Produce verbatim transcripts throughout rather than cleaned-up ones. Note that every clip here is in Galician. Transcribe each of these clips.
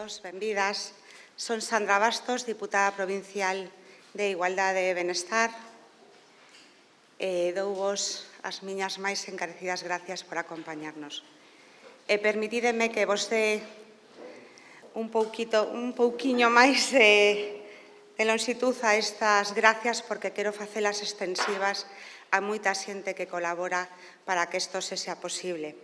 benvidos, benvidas. Son Sandra Bastos, diputada provincial de Igualdade e Benestar. E douvos as miñas máis encarecidas gracias por acompañarnos. E permitídeme que vos dé un pouquito, un pouquiño máis de, de lonxitud a estas gracias, porque quero facelas extensivas a moita xente que colabora para que isto se sea posible.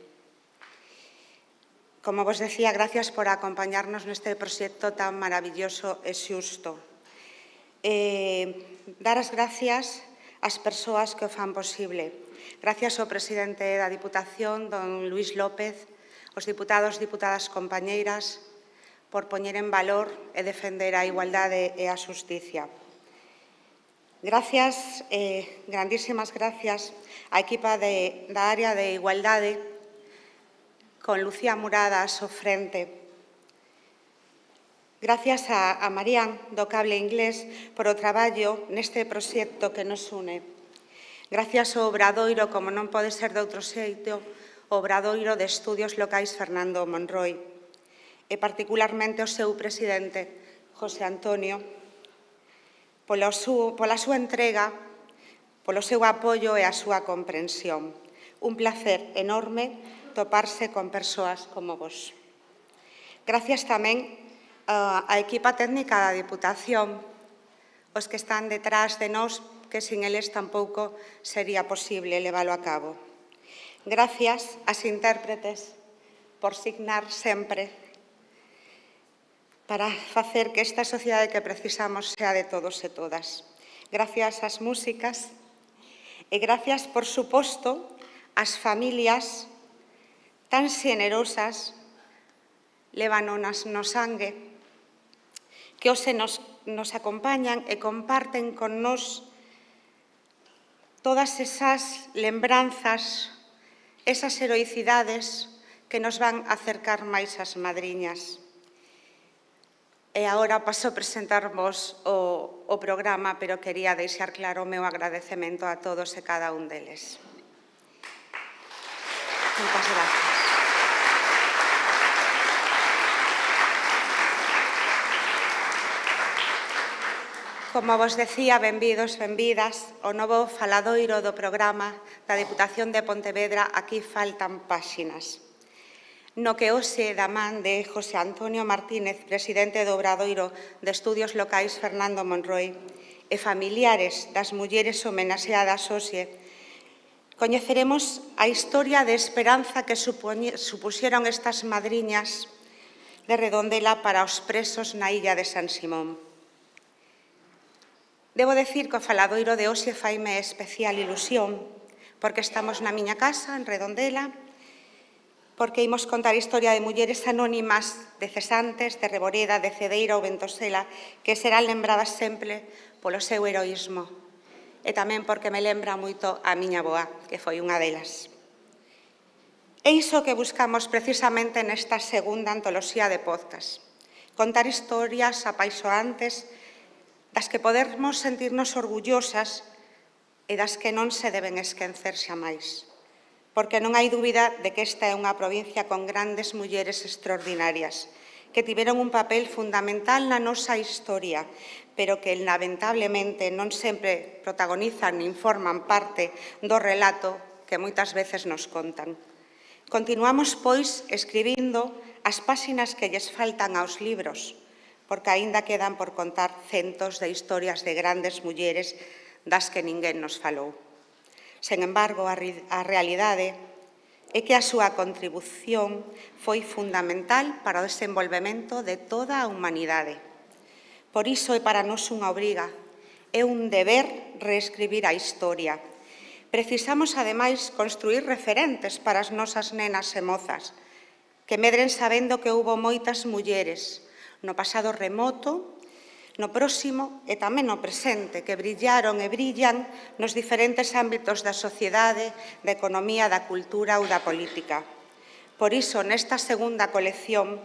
Como vos decía, gracias por acompañarnos neste proxecto tan maravilloso e xusto. Eh, dar as gracias ás persoas que o fan posible. Gracias ao presidente da Diputación, don Luís López, aos diputados e diputadas compañeiras, por poñer en valor e defender a igualdade e a xusticia. Gracias, eh, grandísimas gracias á equipa de, da área de igualdade, con Lucía Murada a so frente. Gracias a, a Marían, do Cable Inglés, por o traballo neste proxecto que nos une. Gracias ao Obradoiro, como non pode ser de outro xeito, o Obradoiro de Estudios Locais Fernando Monroi, e particularmente o seu presidente, José Antonio, pola súa entrega, polo seu apoio e a súa comprensión. Un placer enorme toparse con persoas como vos. Gracias tamén á equipa técnica da Diputación, os que están detrás de nós, que sin eles tampouco sería posible leválo a cabo. Gracias ás intérpretes por signar sempre para facer que esta sociedade que precisamos sea de todos e todas. Gracias ás músicas e gracias, por suposto, ás familias tan xenerosas, lévanos no sangue, que hoxe nos, nos acompañan e comparten con nós todas esas lembranzas, esas heroicidades que nos van acercar máis ás madriñas. E agora paso a presentarvos o, o programa, pero quería deixar claro o meu agradecemento a todos e cada un deles. Moitas gracias. Como vos decía, benvidos, benvidas, o novo faladoiro do programa da Diputación de Pontevedra Aquí faltan páxinas, no que hoxe, da man de José Antonio Martínez, presidente do Obradoiro de Estudios Locais Fernando Monroi, e familiares das mulleres homenaxeadas hoxe, coñeceremos a historia de esperanza que supuxeron estas madriñas de Redondela para os presos na illa de San Simón. Debo decir que o faladoiro de hoxe faime especial ilusión, porque estamos na miña casa, en Redondela, porque imos contar a historia de mulleres anónimas, de Cesantes, de Reboreda, de Cedeira ou Ventosela, que serán lembradas sempre polo seu heroísmo, e tamén porque me lembra moito a miña avoa, que foi unha delas. É iso que buscamos precisamente nesta segunda antoloxía de podcast, contar historias apaixoantes das que podermos sentirnos orgullosas e das que non se deben esquecer xamais, porque non hai dúbida de que esta é unha provincia con grandes mulleres extraordinarias, que tiveron un papel fundamental na nosa historia, pero que lamentablemente non sempre protagonizan nin forman parte do relato que moitas veces nos contan. Continuamos, pois, escribindo as páxinas que lles faltan aos libros, porque aínda quedan por contar centos de historias de grandes mulleres das que ninguén nos falou. Sen embargo, a realidade é que a súa contribución foi fundamental para o desenvolvemento de toda a humanidade. Por iso é para nós unha obriga, é un deber reescribir a historia. Precisamos, ademais, construir referentes para as nosas nenas e mozas, que medren sabendo que houbo moitas mulleres no pasado remoto, no próximo e tamén no presente, que brillaron e brillan nos diferentes ámbitos da sociedade, da economía, da cultura ou da política. Por iso, nesta segunda colección,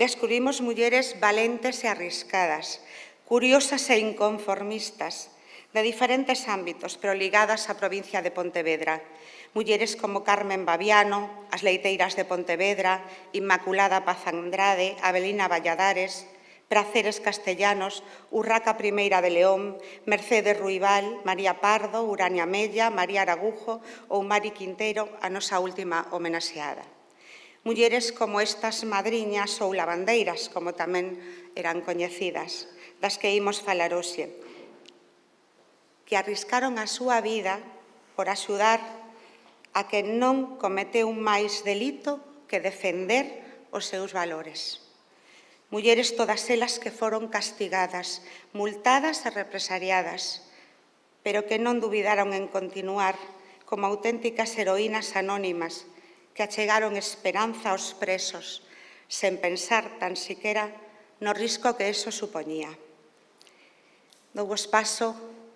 descubrimos mulleres valentes e arriscadas, curiosas e inconformistas, de diferentes ámbitos, pero ligadas á provincia de Pontevedra. Mulleres como Carmen Baviano, as leiteiras de Pontevedra, Inmaculada Paz Andrade, Avelina Valladares, Praceres Castellanos, Urraca Primeira de León, Mercedes Ruibal, María Pardo, Urania Mella, María Aragujo ou Mari Quintero, a nosa última homenaxeada. Mulleres como estas madriñas ou lavandeiras, como tamén eran coñecidas, das que imos falar hoxe, que arriscaron a súa vida por axudar a que non cometeu máis delito que defender os seus valores. Mulleres todas elas que foron castigadas, multadas e represaliadas, pero que non dubidaron en continuar como auténticas heroínas anónimas que achegaron esperanza aos presos, sen pensar tan siquera no risco que eso supoñía. Douvos paso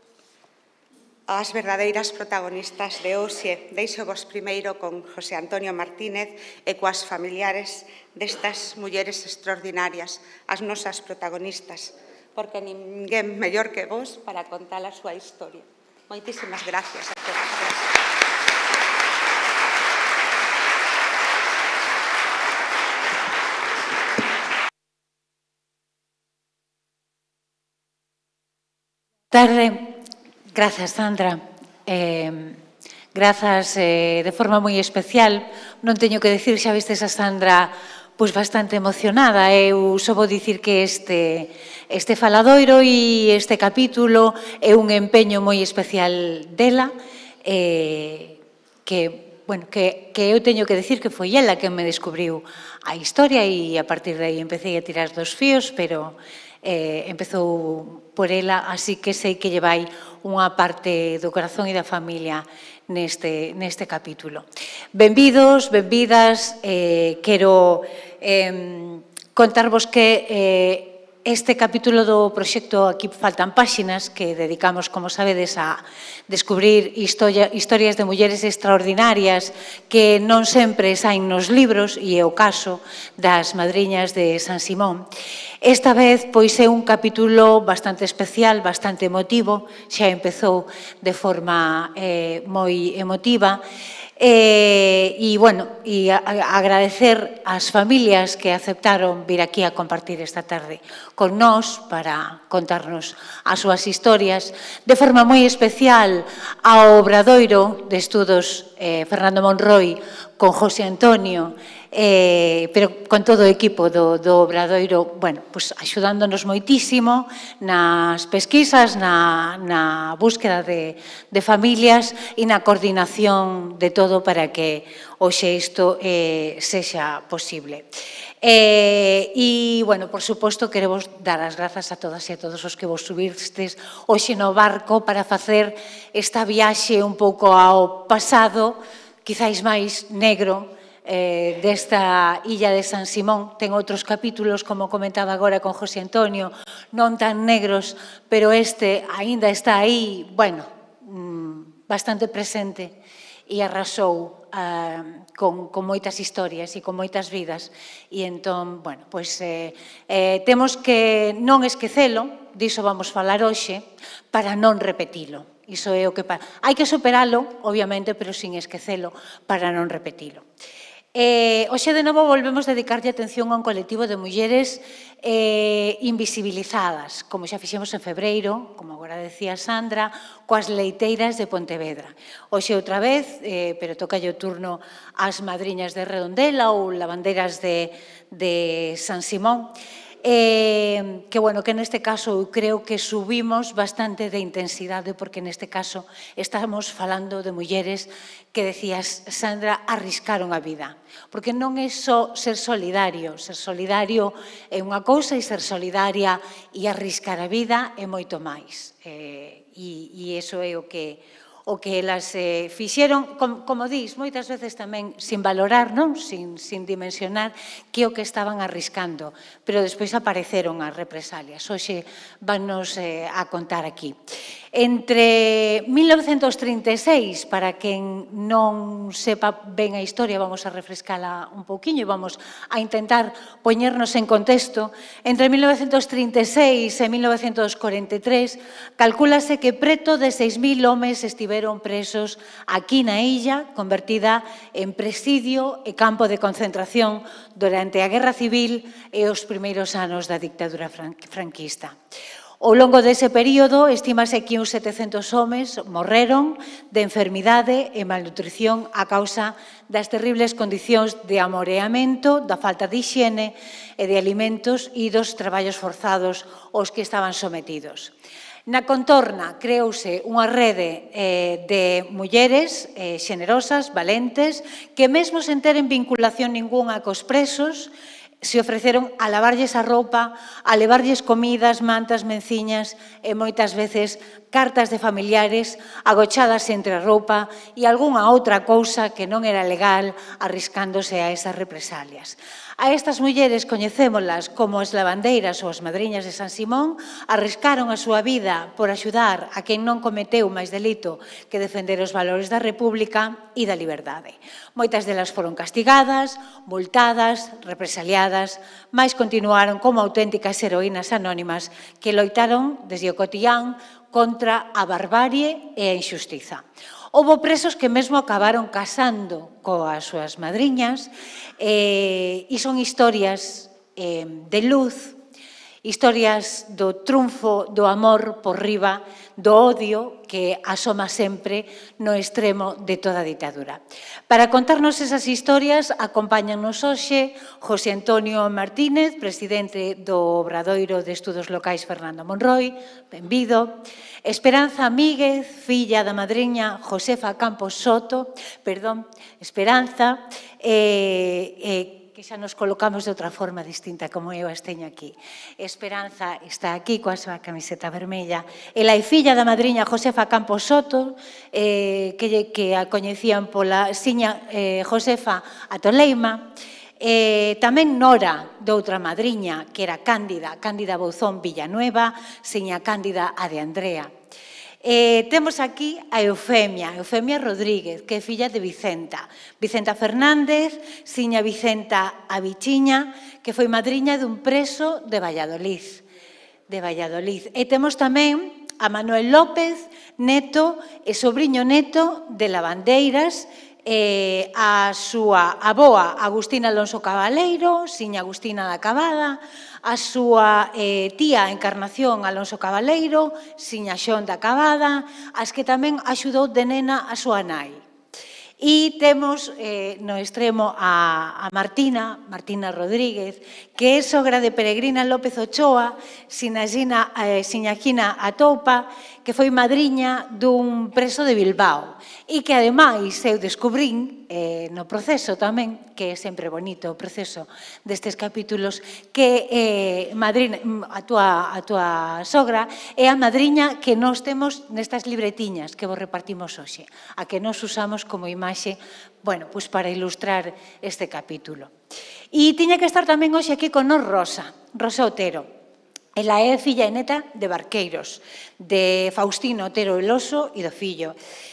ás verdadeiras protagonistas de hoxe. Deixo-vos primeiro con José Antonio Martínez e coas familiares destas mulleres extraordinarias, as nosas protagonistas, porque ninguén mellor que vos para contar a súa historia. Moitísimas gracias a todos. Tarde. Grazas, Sandra. Eh, grazas eh, de forma moi especial. Non teño que dicir, xa vistes a Sandra pois bastante emocionada. Eu só vou dicir que este, este faladoiro e este capítulo é un empeño moi especial dela, eh, que, bueno, que, que eu teño que dicir que foi ela que me descubriu a historia e a partir de aí empecé a tirar dos fíos, pero eh, empezou por ela, así que sei que lle vai unha parte do corazón e da familia neste, neste capítulo. Benvidos, benvidas, eh, quero eh, contarvos que eh, este capítulo do proxecto Aquí faltan páxinas, que dedicamos, como sabedes, a descubrir historia, historias de mulleres extraordinarias que non sempre saen nos libros, e é o caso das madriñas de San Simón. Esta vez, pois, é un capítulo bastante especial, bastante emotivo, xa empezou de forma eh, moi emotiva, E, e, bueno, e a, a agradecer ás familias que aceptaron vir aquí a compartir esta tarde con nós para contarnos as súas historias, de forma moi especial ao Obradoiro de Estudos eh, Fernando Monroy con José Antonio, eh, pero con todo o equipo do, do Obradoiro, bueno, pues axudándonos moitísimo nas pesquisas, na, na búsqueda de, de familias e na coordinación de todo para que hoxe isto eh, sexa posible. Eh, e, bueno, por suposto, quero vos dar as grazas a todas e a todos os que vos subistes hoxe no barco para facer esta viaxe un pouco ao pasado, quizáis máis negro, Eh, desta illa de San Simón. Ten outros capítulos, como comentaba agora con José Antonio, non tan negros, pero este aínda está aí, bueno, mmm, bastante presente e arrasou uh, con, con moitas historias e con moitas vidas. E entón, bueno, pois eh, eh, temos que non esquecelo, diso vamos falar hoxe, para non repetilo. Iso é o que... Pa... Hai que superalo, obviamente, pero sin esquecelo, para non repetilo. Eh, hoxe de novo volvemos a dedicarlle atención a un colectivo de mulleres eh, invisibilizadas, como xa fixemos en febreiro, como agora decía Sandra, coas leiteiras de Pontevedra. Hoxe outra vez, eh, pero toca o turno ás madriñas de Redondela ou lavandeiras de, de San Simón, Eh, que, bueno, que neste caso eu creo que subimos bastante de intensidade, porque neste caso estamos falando de mulleres que, decías, Sandra, arriscaron a vida. Porque non é só ser solidario, ser solidario é unha cousa e ser solidaria e arriscar a vida é moito máis. Eh, e, e iso é o que... o que elas eh, fixeron, como, como dís, moitas veces tamén sin valorar, non? Sin, sin dimensionar que o que estaban arriscando, pero despois apareceron as represalias. Hoxe vannos eh, a contar aquí. Entre mil novecentos trinta e seis, para quen non sepa ben a historia, vamos a refrescala un pouquiño e vamos a intentar poñernos en contexto. Entre mil novecentos trinta e seis e mil novecentos corenta e tres, calcúlase que preto de seis mil homes estiveron presos aquí na illa, convertida en presidio e campo de concentración durante a Guerra Civil e os primeiros anos da dictadura franquista. Ao longo dese período, estímase que uns setecentos homes morreron de enfermidade e malnutrición a causa das terribles condicións de amoreamento, da falta de hixiene e de alimentos e dos traballos forzados aos que estaban sometidos. Na contorna creouse unha rede eh, de mulleres eh, xenerosas, valentes, que mesmo sen teren vinculación ninguna cos presos, se ofreceron a lavarlles a roupa, a levarlles comidas, mantas, menciñas e moitas veces cartas de familiares agochadas entre a roupa e algunha outra cousa que non era legal, arriscándose a esas represalias. A estas mulleres coñecémolas como as lavandeiras ou as madriñas de San Simón, arriscaron a súa vida por axudar a quen non cometeu máis delito que defender os valores da República e da liberdade. Moitas delas foron castigadas, multadas, represaliadas, mais continuaron como auténticas heroínas anónimas que loitaron desde o cotián contra a barbarie e a injustiza. Houbo presos que mesmo acabaron casando coas súas madriñas e son historias de luz, historias do triunfo do amor por riba do odio que asoma sempre no extremo de toda a ditadura. Para contarnos esas historias, acompáñanos hoxe José Antonio Martínez, presidente do Obradoiro de Estudos Locais Fernando Monroi, benvido. Esperanza Míguez, filla da madriña Josefa Campos Soto, perdón, Esperanza, eh, eh, que xa nos colocamos de outra forma distinta como eu as teño aquí. Esperanza está aquí coa súa camiseta vermella. Ela é filla da madriña Josefa Campos Soto, eh, que, que a coñecían pola siña eh, Josefa Atoleima. Eh, tamén nora de outra madriña, que era Cándida, Cándida Bouzón Villanueva, siña Cándida a de Andrea. Eh, temos aquí a Eufemia, Eufemia Rodríguez, que é filla de Vicenta. Vicenta Fernández, siña Vicenta Avichiña, que foi madriña dun preso de Valladolid. De Valladolid. E temos tamén a Manuel López, neto e sobriño neto de lavandeiras, eh, a súa aboa Agustina Alonso Cabaleiro, siña Agustina da Cabada, a súa eh, tía Encarnación Alonso Cabaleiro, siña Xón da Cabada, as que tamén axudou de nena a súa nai. E temos eh, no extremo a, a Martina, Martina Rodríguez, que é sogra de Peregrina López Ochoa, Sinagina, eh, Siñagina Atoupa, que foi madriña dun preso de Bilbao e que, ademais, eu descubrín eh, no proceso tamén, que é sempre bonito o proceso destes capítulos, que eh, madrina, a, túa, a túa sogra é a madriña que nós temos nestas libretiñas que vos repartimos hoxe, a que nós usamos como imaxe, bueno, pues para ilustrar este capítulo. E tiña que estar tamén hoxe aquí con nos Rosa, Rosa Otero. Ela é filla e neta de Barqueiros, de Faustino Otero Eloso e do fillo.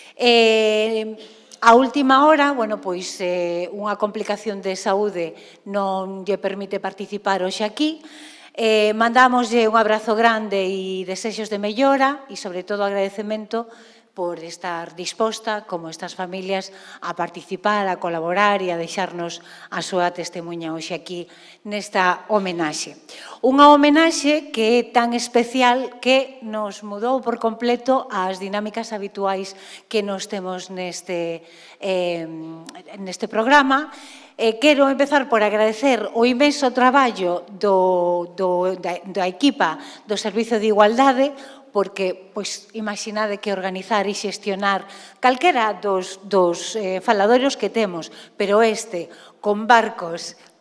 Eh, a última hora, bueno, pois eh, unha complicación de saúde non lle permite participar hoxe aquí. Eh, mandámoslle un abrazo grande e desexos de mellora e, sobre todo, agradecemento por estar disposta, como estas familias, a participar, a colaborar e a deixarnos a súa testemunha hoxe aquí nesta homenaxe. Unha homenaxe que é tan especial que nos mudou por completo as dinámicas habituais que nos temos neste, eh, neste programa. Eh, quero empezar por agradecer o inmenso traballo do, do, da, da equipa do Servizo de Igualdade, porque, pois, imaginade que organizar e xestionar calquera dos, dos eh, faladoiros que temos, pero este, con barcos,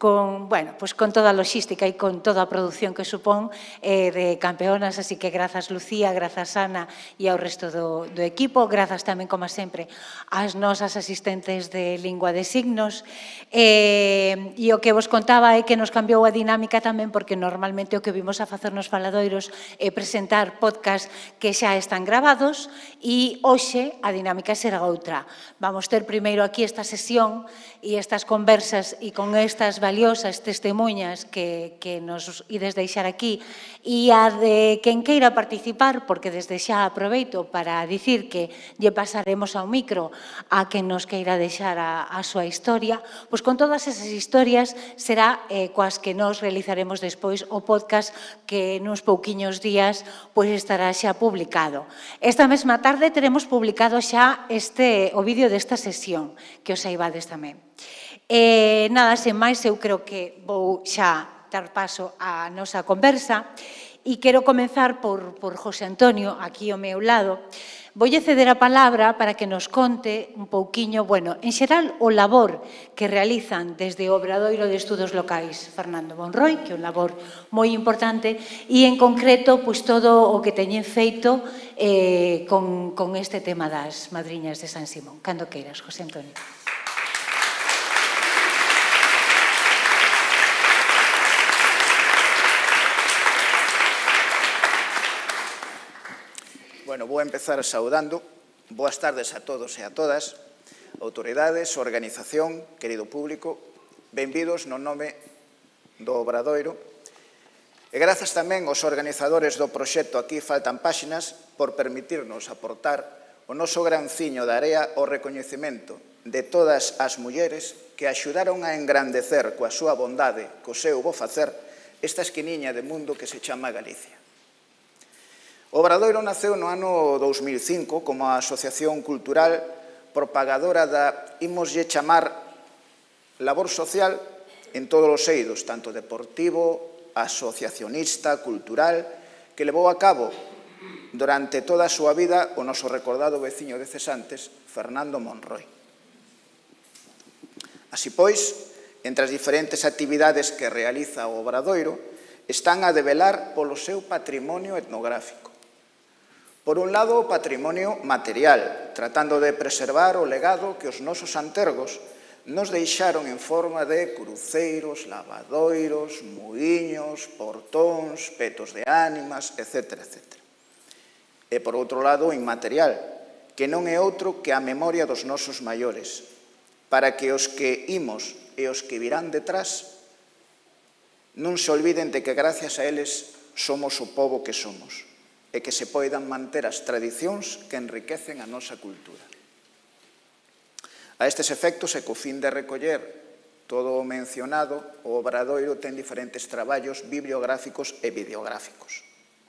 con, bueno, pues con toda a logística e con toda a produción que supón eh, de campeonas, así que grazas Lucía, grazas Ana e ao resto do, do equipo, grazas tamén, como sempre, ás nosas asistentes de lingua de signos, eh, e o que vos contaba é que nos cambiou a dinámica tamén porque normalmente o que vimos a facer nos faladoiros é presentar podcast que xa están grabados e hoxe a dinámica será outra. Vamos ter primeiro aquí esta sesión e estas conversas e con estas valiosas testemunhas que, que nos ides deixar aquí e a de quen queira participar, porque desde xa aproveito para dicir que lle pasaremos ao micro a quen nos queira deixar a, a súa historia, pois con todas esas historias será eh, coas que nos realizaremos despois o podcast que nuns pouquiños días pois estará xa publicado. Esta mesma tarde teremos publicado xa este o vídeo desta sesión, que os saibades tamén. Eh, nada, sen máis, eu creo que vou xa dar paso á nosa conversa e quero comenzar por, por José Antonio, aquí ao meu lado. Voulle ceder a palabra para que nos conte un pouquiño, bueno, en xeral, o labor que realizan desde o Obradoiro de Estudos Locais Fernando Monroy, que é un labor moi importante, e en concreto, pois todo o que teñen feito eh, con, con este tema das madriñas de San Simón. Cando queiras, José Antonio. Bueno, vou empezar saudando. Boas tardes a todos e a todas, autoridades, organización, querido público, benvidos no nome do Obradoiro. E grazas tamén aos organizadores do proxecto Aquí Faltan Páxinas por permitirnos aportar o noso granciño de area ao recoñecemento de todas as mulleres que axudaron a engrandecer coa súa bondade, co seu bo facer, esta esquiniña de mundo que se chama Galicia. O Obradoiro naceu no ano dous mil cinco como a asociación cultural propagadora da, imoslle chamar, labor social en todos os eidos, tanto deportivo, asociacionista, cultural, que levou a cabo durante toda a súa vida o noso recordado veciño de Cesantes, Fernando Monroy. Así pois, entre as diferentes actividades que realiza o Obradoiro, están a develar polo seu patrimonio etnográfico. Por un lado, o patrimonio material, tratando de preservar o legado que os nosos antergos nos deixaron en forma de cruceiros, lavadoiros, muiños, portóns, petos de ánimas, etcétera, etcétera. E, por outro lado, o inmaterial, que non é outro que a memoria dos nosos maiores, para que os que imos e os que virán detrás non se olviden de que gracias a eles somos o pobo que somos e que se poidan manter as tradicións que enriquecen a nosa cultura. A estes efectos, e co fin de recoller todo o mencionado, o Obradoiro ten diferentes traballos bibliográficos e videográficos.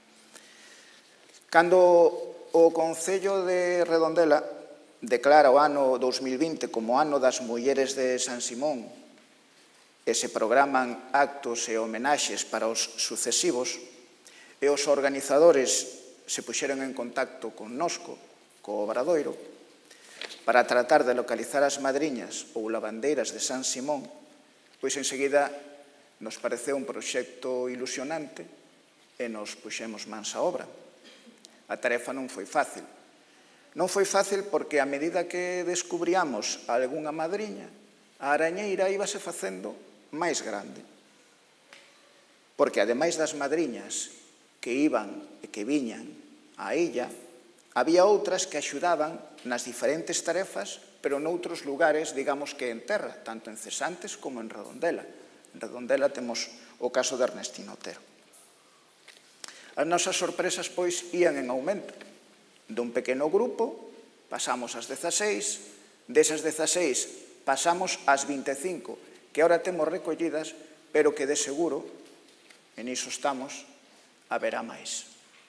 Cando o Concello de Redondela declara o ano dous mil vinte como ano das mulleres de San Simón e se programan actos e homenaxes para os sucesivos, e os organizadores se puxeron en contacto connosco, co Obradoiro, para tratar de localizar as madriñas ou lavandeiras de San Simón, pois enseguida nos pareceu un proxecto ilusionante e nos puxemos mans á obra. A tarefa non foi fácil. Non foi fácil porque a medida que descubríamos algunha madriña, a arañeira íbase facendo máis grande. Porque ademais das madriñas que iban e que viñan á illa, había outras que axudaban nas diferentes tarefas, pero noutros lugares, digamos que en terra, tanto en Cesantes como en Redondela. En Redondela temos o caso de Ernestino Otero. As nosas sorpresas, pois, ían en aumento. Dun pequeno grupo, pasamos ás dezaseis, desas dezaseis pasamos ás vinte e cinco, que ahora temos recollidas, pero que de seguro, en iso estamos, haberá máis.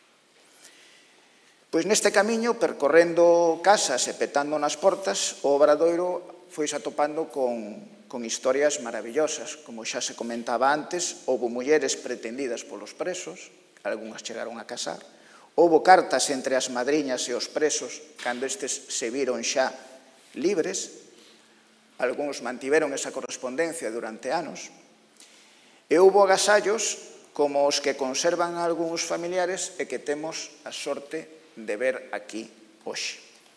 Pois neste camiño, percorrendo casas e petando nas portas, o Obradoiro foi se atopando con, con historias maravillosas. Como xa se comentaba antes, houve mulleres pretendidas polos presos, algunhas chegaron a casar, houve cartas entre as madriñas e os presos cando estes se viron xa libres, algúns mantiveron esa correspondencia durante anos, E houbo agasallos como os que conservan algúns familiares e que temos a sorte de ver aquí hoxe.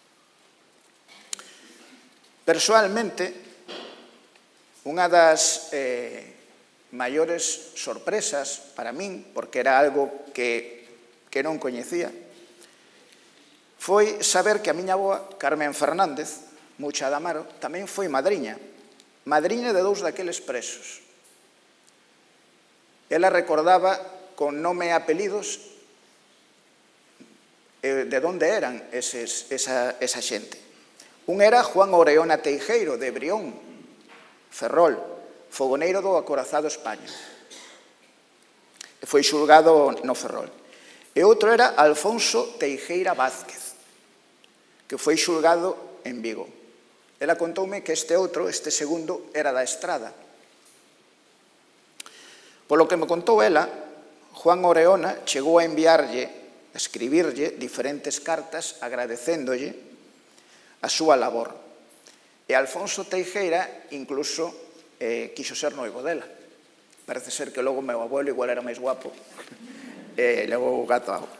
Persoalmente, unha das eh, maiores sorpresas para min, porque era algo que, que non coñecía, foi saber que a miña avoa, Carmen Fernández, Mucha de Amaro, tamén foi madriña, madriña de dous daqueles presos. Ela recordaba con nome e apelidos de onde eran eses, esa, esa xente. Un era Juan Oreona Teijeiro, de Brión, Ferrol, fogoneiro do acorazado España. Foi xulgado no Ferrol. E outro era Alfonso Teijeira Vázquez, que foi xulgado en Vigo. Ela contoume que este outro, este segundo, era da Estrada. Polo que me contou ela, Juan Oreona chegou a enviarlle, a escribirlle diferentes cartas agradecéndolle a súa labor. E Alfonso Teijeira incluso eh, quiso ser noivo dela. Parece ser que logo o meu abuelo igual era máis guapo e levou o gato a agua.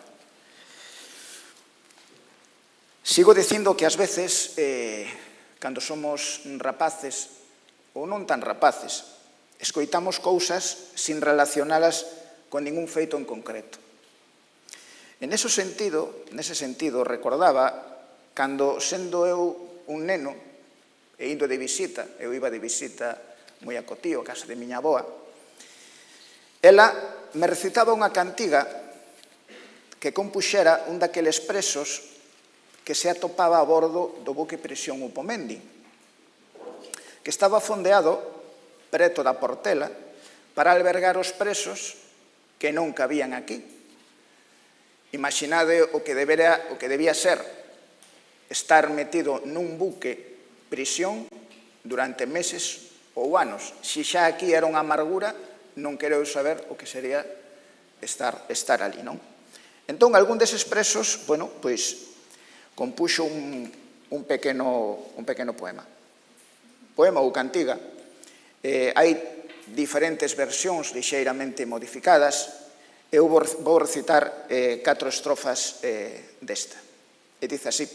Sigo dicindo que ás veces, eh, cando somos rapaces, ou non tan rapaces, escoitamos cousas sin relacionalas con ningún feito en concreto. En ese sentido, nese sentido, recordaba cando, sendo eu un neno, e indo de visita, eu iba de visita moi a Cotío, a casa de miña avoa, ela me recitaba unha cantiga que compuxera un daqueles presos que se atopaba a bordo do buque prisión Upomendi, que estaba fondeado preto da Portela para albergar os presos que non cabían aquí. Imaginade o que, debería, o que debía ser estar metido nun buque prisión durante meses ou anos. Se xa aquí era unha amargura, non quero saber o que sería estar, estar ali, non? Entón, algún deses presos, bueno, pois, compuxo un, un, pequeno, un pequeno poema. Poema ou cantiga. Eh, hai diferentes versións lixeiramente modificadas. Eu vou, vou recitar eh, catro estrofas eh, desta. E dice así: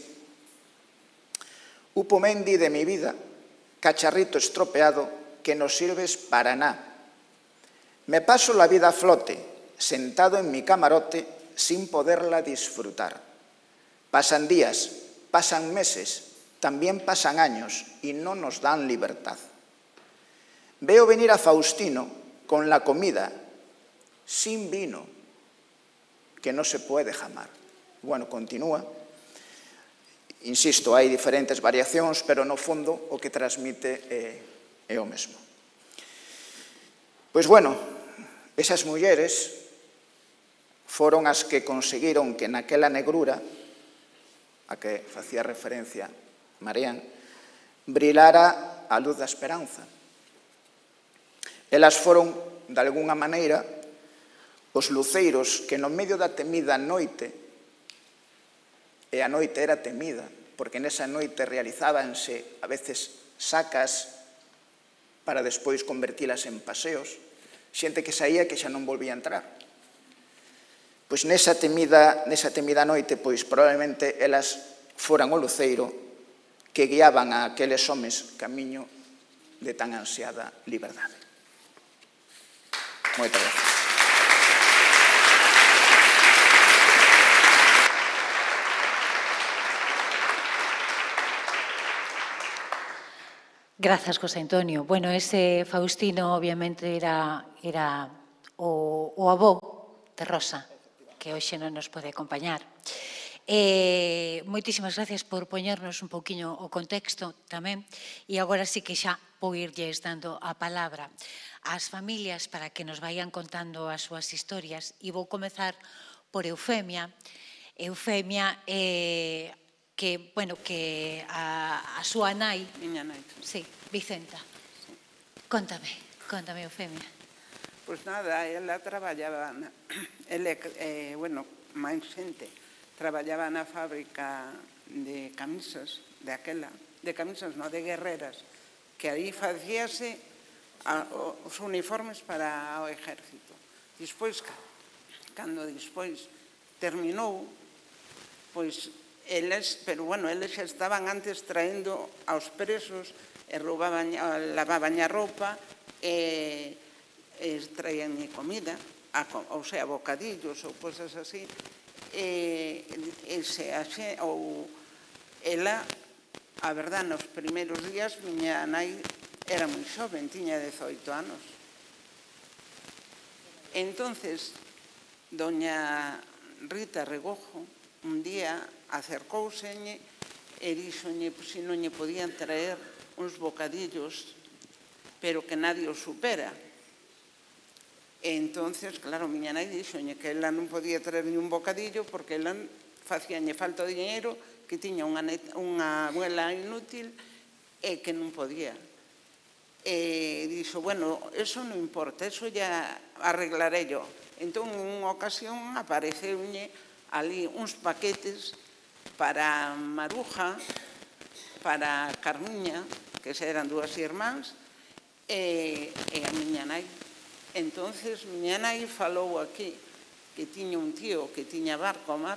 Upomendi de mi vida, cacharrito estropeado que no sirves para nada. Me paso la vida a flote, sentado en mi camarote sin poderla disfrutar. Pasan días, pasan meses, también pasan años y no nos dan libertad. Veo venir a Faustino con la comida sin vino, que no se puede jamar. Bueno, continúa. Insisto, hai diferentes variacións, pero no fondo o que transmite é, é o mesmo. Pois bueno, esas mulleres foron as que conseguiron que naquela negrura a que facía referencia Marián, brilara a luz da esperanza. Elas foron, de alguna maneira, os luceiros que no medio da temida noite, e a noite era temida, porque nesa noite realizábanse a veces sacas para despois convertilas en paseos, xente que saía que xa non volvía a entrar. Pois nesa temida, nesa temida noite, pois probablemente elas foran o luceiro que guiaban a aqueles homes camiño de tan ansiada liberdade. Moitas gracias. Grazas, José Antonio. Bueno, ese Faustino obviamente era, era o, o avó de Rosa, que hoxe non nos pode acompañar. Eh, moitísimas gracias por poñernos un pouquiño o contexto tamén, e agora sí que xa vou irlles dando a palabra ás familias para que nos vayan contando as súas historias, e vou comezar por Eufemia. Eufemia, eh, que, bueno, que a, a súa nai... Miña nai. Sí, Vicenta. Sí. Contame, contame, Eufemia. Pois nada, ela traballaba, na, ele, eh, bueno, máis xente, traballaba na fábrica de camisas, de aquela, de camisas, non, de guerreras, que aí facíase os uniformes para o exército. Despois, cando despois terminou, pois eles, pero bueno, eles xa estaban antes traendo aos presos e roubaban, lavaban a roupa e, e traían comida, a, ou sea, bocadillos ou cosas así, e, e se haxe, ou ela, a verdad, nos primeiros días, miña nai era moi xoven, tiña dezoito anos. Entonces, doña Rita Regojo, un día acercouseñe e díxoñe se non lle podían traer uns bocadillos, pero que nadie os supera. E entonces, claro, miña nai díxoñe que ela non podía traer ni un bocadillo porque ela facíañe falta de dinheiro, que tiña unha, unha abuela inútil e que non podía. E dixo, bueno, eso non importa, eso ya arreglaré yo. Entón, en unha ocasión, apareceuñe ali uns paquetes para Maruja, para Carmiña, que eran dúas irmáns, e, e a miña nai. Entonces, miña nai falou aquí que tiña un tío que tiña barco ao mar,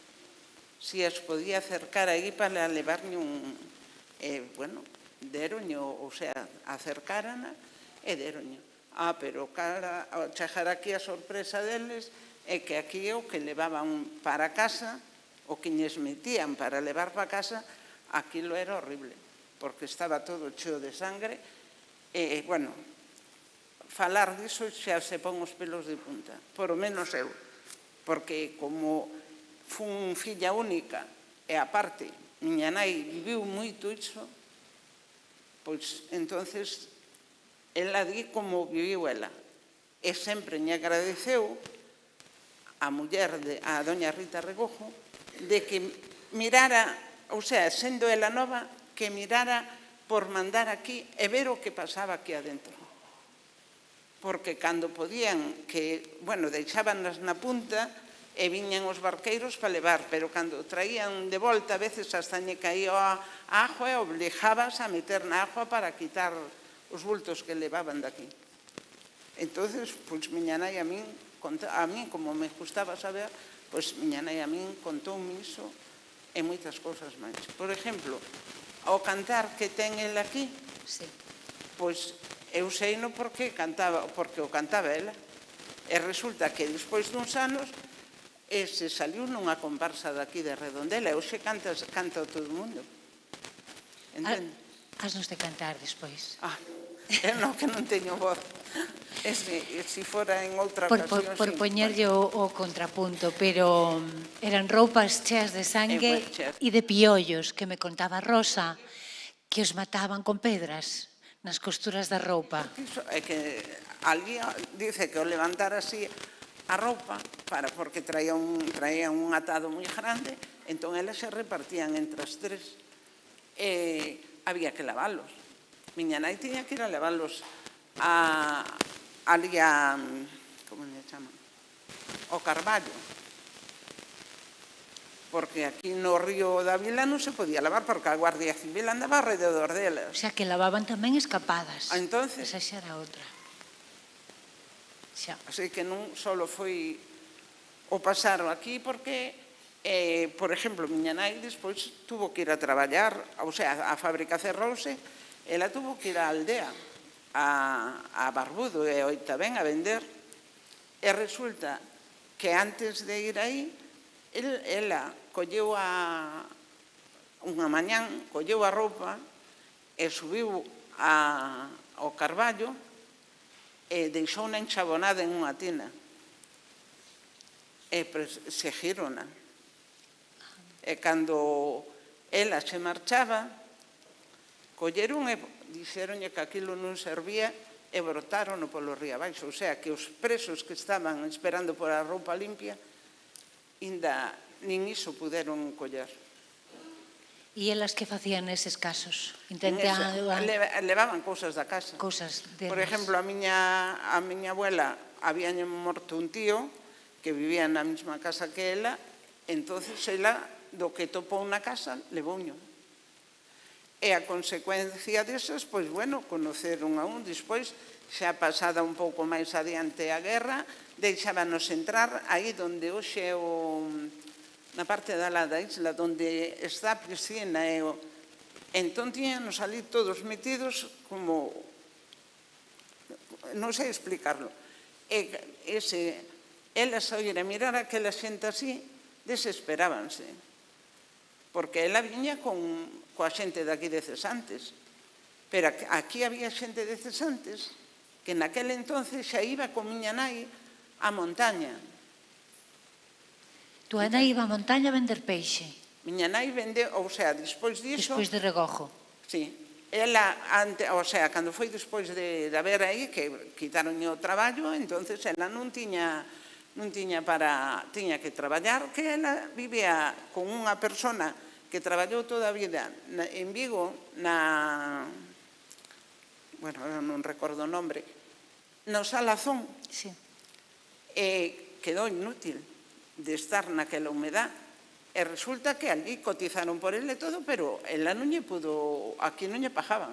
si as podía acercar aí para levarme un... Eh, bueno, deroño, ou sea, acercárana e deroño. Ah, pero cara, ao chegar aquí a sorpresa deles é que aquí o que levaban para casa, o que lles metían para levar para casa, aquilo era horrible, porque estaba todo cheo de sangre. E, bueno, falar diso xa se pon os pelos de punta, por o menos eu, porque como fun filla única e aparte miña nai viviu moito iso, pois entonces ela di como viviu ela. E sempre me agradeceu a muller, a doña Rita Regojo, de que mirara, ou sea, sendo ela nova, que mirara por mandar aquí e ver o que pasaba aquí adentro. Porque cando podían, que, bueno, deixábanas na punta e viñan os barqueiros para levar, pero cando traían de volta, a veces hasta lle caía a agua e obligábas a meter na agua para quitar os bultos que levaban daqui. Entonces, pois, miña nai a min, a min, como me gustaba saber, pois, miña nai a min contoume iso e moitas cousas máis. Por exemplo, ao cantar que ten el aquí, pois, eu sei no porque cantaba, porque o cantaba ela. E resulta que despois duns anos e se saliu nunha comparsa daqui de Redondela, e hoxe canta todo o mundo. Entende? Hasnos de cantar despois. Ah, eu non, que non teño voz. E se fora en outra ocasión... Por poñerlle o contrapunto, pero eran roupas cheas de sangue e de piollos, que me contaba Rosa, que os mataban con pedras nas costuras da roupa. É que ali dice que o levantar así a roupa, para, porque traía un, traía un atado moi grande, entón elas se repartían entre as tres e había que lavalos. Miña nai tiña que ir a lavalos a, ali a, como me chama, ao Carballo, porque aquí no río da Vila non se podía lavar porque a Guardia Civil andaba alrededor delas. O sea, que lavaban tamén escapadas. Entonces, esa xa era outra. Xa. Así que non só foi o pasar aquí porque, eh, por exemplo, miña nai despois tuvo que ir a traballar, ou sea, a fábrica cerrouse, ela tuvo que ir á aldea, a, a Barbudo e a Oitavén a vender, e resulta que antes de ir aí, el, ela colleu a, unha mañán, colleu a roupa e subiu a, ao Carballo e deixou unha enxabonada en unha tina. E seguirona. E cando ela se marchaba, colleron e dixeronlle que aquilo non servía e brotaron polo río abaixo. O sea, que os presos que estaban esperando por a roupa limpia, ainda nin iso puderon coller. E elas que facían neses casos? Levaban cousas da casa. Cousas delas. Por exemplo, a miña, a miña abuela habíañe morto un tío que vivía na mesma casa que ela, entonces ela, do que topou na casa, levouño. E a consecuencia desas, pois, bueno, conoceron a un, despois xa pasada un pouco máis adiante a guerra, deixábanos entrar aí onde hoxe é o, na parte da la da isla, onde está a piscina. E o, entón, tiñanos ali todos metidos como, non sei explicarlo. E ese, elas a oír a mirar aquela xente así, desesperábanse. Porque ela viña con, coa xente daqui de Cesantes. Pero aquí había xente de Cesantes que naquele entonces xa iba con miña nai á montaña. Tua nai iba á montaña a vender peixe? Miña nai vende, ou sea, despois diso... Despois de Regojo? Sí. Ela, ante, o sea, cando foi despois de, de haber aí, que quitaron o traballo, entonces ela non tiña, non tiña para, tiña que traballar, que ela vivía con unha persona que traballou toda a vida na, en Vigo, na... bueno, non recordo o nombre, no Salazón, sí. E quedou inútil de estar naquela humedad. E resulta que ali cotizaron por ele todo, pero ela non lle pudo, aquí non lle pagaban.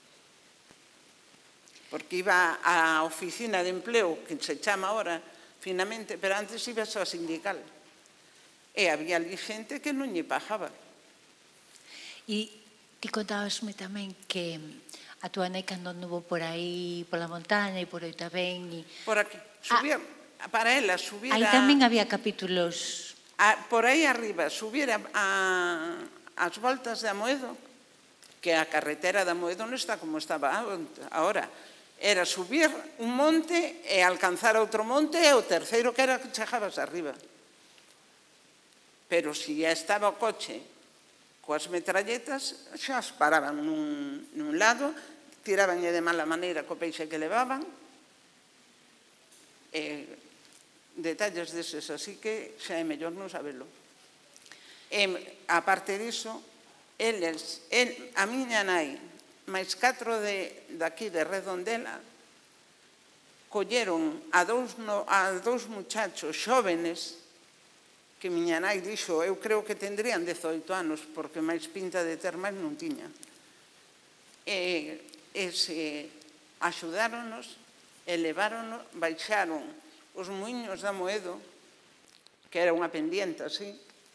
Porque iba á oficina de empleo, que se chama ahora, finamente, pero antes iba a sindical. E había ali xente que non lle pagaba. E ti contabasme tamén que a tua nai cando anduvo por aí, pola montaña e por aí tamén... E... Por aquí, subía, ah, para ela, subir aí tamén había capítulos... A, por aí arriba, subir a, a, as voltas de Amoedo, que a carretera de Amoedo non está como estaba ahora. Era subir un monte e alcanzar outro monte e o terceiro que era que chegabas arriba. Pero si ya estaba o coche coas metralletas, xa as paraban nun, nun lado, tirabanlle de mala maneira co peixe que levaban, e detalles deses, así que xa é mellor non sabelo. E, aparte diso, eles, el, a miña nai, máis catro de, daqui de Redondela, colleron a dous, no, a dous muchachos xóvenes que miña nai dixo, eu creo que tendrían dezoito anos, porque máis pinta de ter máis non tiña. E, e se axudáronos, eleváronos, baixaron os muiños de Amoedo, que era unha pendiente así,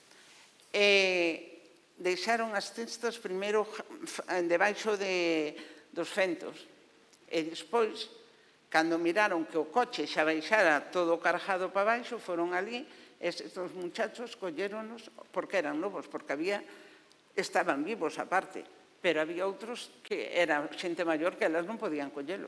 e deixaron as cestas primeiro debaixo de, dos fentos. E despois, cando miraron que o coche xa baixara todo cargado para baixo, foron ali, estes muchachos colléronos, porque eran novos, porque había, estaban vivos aparte, pero había outros que era xente maior que elas non podían collelo.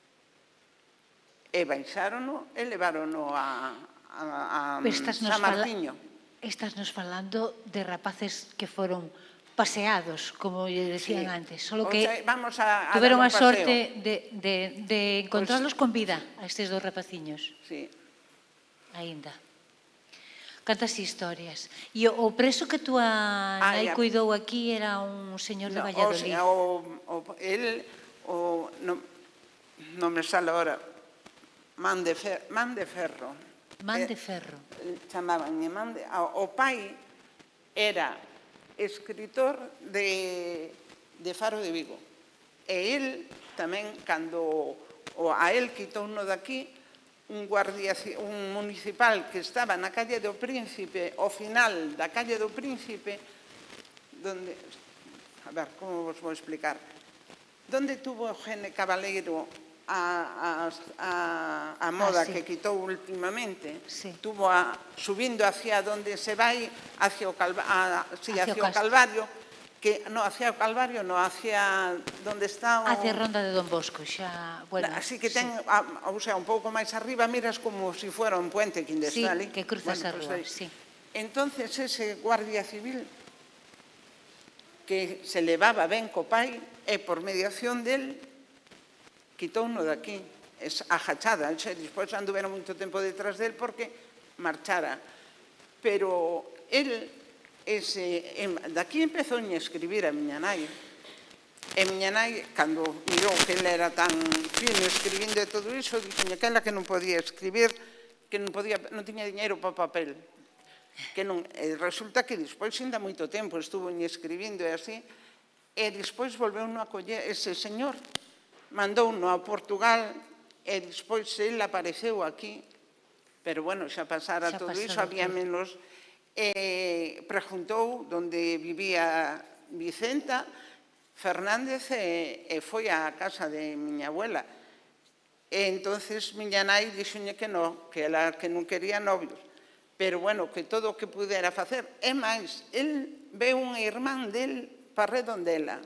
E baixárono e levárono a, a, a San Martiño. Estás nos falando de rapaces que foron paseados, como lle decían sí. antes, solo que o sea, vamos a, a tuveron a sorte de, de, de encontrarlos pues, con vida a estes dos rapaciños. Sí. Ainda. Cantas historias. E o, o preso que túa nai cuidou aquí era un señor no, de Valladolid. O, o, o, el, o, no, non me sale ahora, Man de, fer, man de Ferro. Man de Ferro. Eh, chamaban man de, o pai era escritor de, de Faro de Vigo. E el tamén, cando o, a el quitou uno daqui, un guardia, un municipal que estaba na calle do Príncipe, ao final da calle do Príncipe, donde, a ver, como vos vou explicar, donde tuvo Eugene Cabaleiro A, a, a moda ah, sí. que quitou últimamente, sí. tuvo a, subindo hacia donde se vai, hacia o, Calva, a, sí, hacia hacia o Calvario, que no, hacia o Calvario, no, hacia donde está o... Hacia a Ronda de Don Bosco, xa, bueno... Así que ten, sí. a, o sea, un pouco máis arriba, miras como se si fuera un puente que sí, está ali. que cruzas bueno, a rúa, pues, sí. Entonces, ese guardia civil que se levaba ben co pai, e por mediación del quitou uno de aquí, es agachada, despois anduveron moito tempo detrás del porque marchara. Pero el, ese, de aquí empezou a escribir a miña nai. E miña nai, cando mirou que ele era tan fino escribindo e todo iso, dixo que ela que non podía escribir, que non, podía, non tiña diñeiro para papel. Que non, e resulta que despois, ainda moito tempo, estuvo escribindo e así, e despois volveu a coller ese señor, mandou-no a Portugal e despois ele apareceu aquí, pero bueno, xa pasara todo iso, había menos. E preguntou onde vivía Vicenta Fernández e foi á casa de miña abuela. E entonces miña nai dixoñe que non, que ela que non quería novios. Pero bueno, que todo o que pudera facer. E máis, el ve un irmán del para Redondela.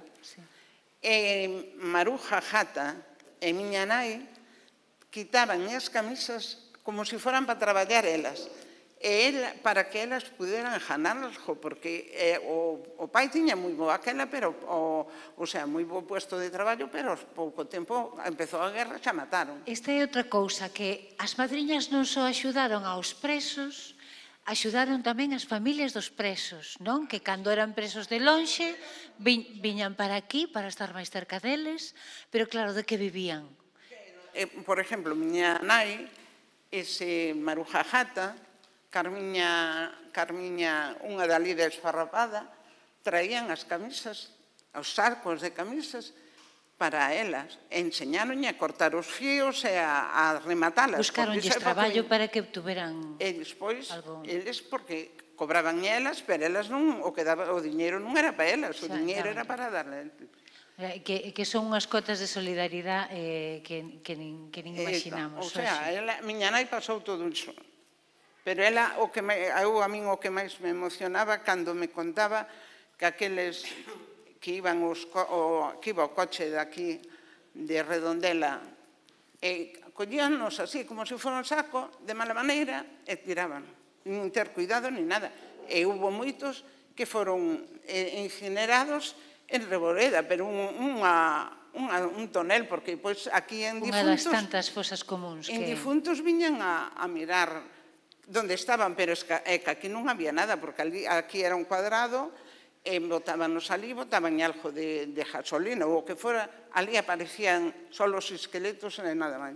E Maruja Jata e miña nai quitaban as camisas como se foran para traballar elas. E ela, para que elas puderan ganar algo, porque eh, o, o pai tiña moi boa aquela, pero, o, o sea, moi bo puesto de traballo, pero pouco tempo empezou a guerra, xa mataron. Esta é outra cousa, que as madriñas non só axudaron aos presos, axudaron tamén as familias dos presos, non? Que cando eran presos de lonxe, vi, viñan para aquí, para estar máis cerca deles, pero claro, de que vivían? Eh, por exemplo, miña nai, ese Maruja Jata, Carmiña, Carmiña, unha dali desfarrapada, traían as camisas, os sacos de camisas para elas. Enseñaronlle a cortar os fíos e a, a rematalas. Buscaronlles traballo para que obtuveran e despois, algo. Eles, porque cobraban elas, pero elas non, o, que daba, o diñeiro non era para elas, o diñeiro era para darle. Que, que son unhas cotas de solidaridade eh, que, que, nin, que nin imaginamos. O sea, ela, miña nai pasou todo iso. Pero ela, o que me, eu, a min o que máis me emocionaba cando me contaba que aqueles que iban os, o, que iba o coche de aquí, de Redondela, e collíanos así, como se fora un saco, de mala maneira, e tiraban. Nin ter cuidado, nin nada. E hubo moitos que foron eh, incinerados en Reboreda, pero un, unha, unha, un tonel, porque pois, aquí en difuntos... Unha das tantas fosas comuns que... En difuntos viñan a, a mirar donde estaban, pero es que, é que aquí non había nada, porque ali, aquí era un cuadrado, e botábanos ali, botaban algo de, de gasolina, ou o que fora, ali aparecían só os esqueletos e nada máis.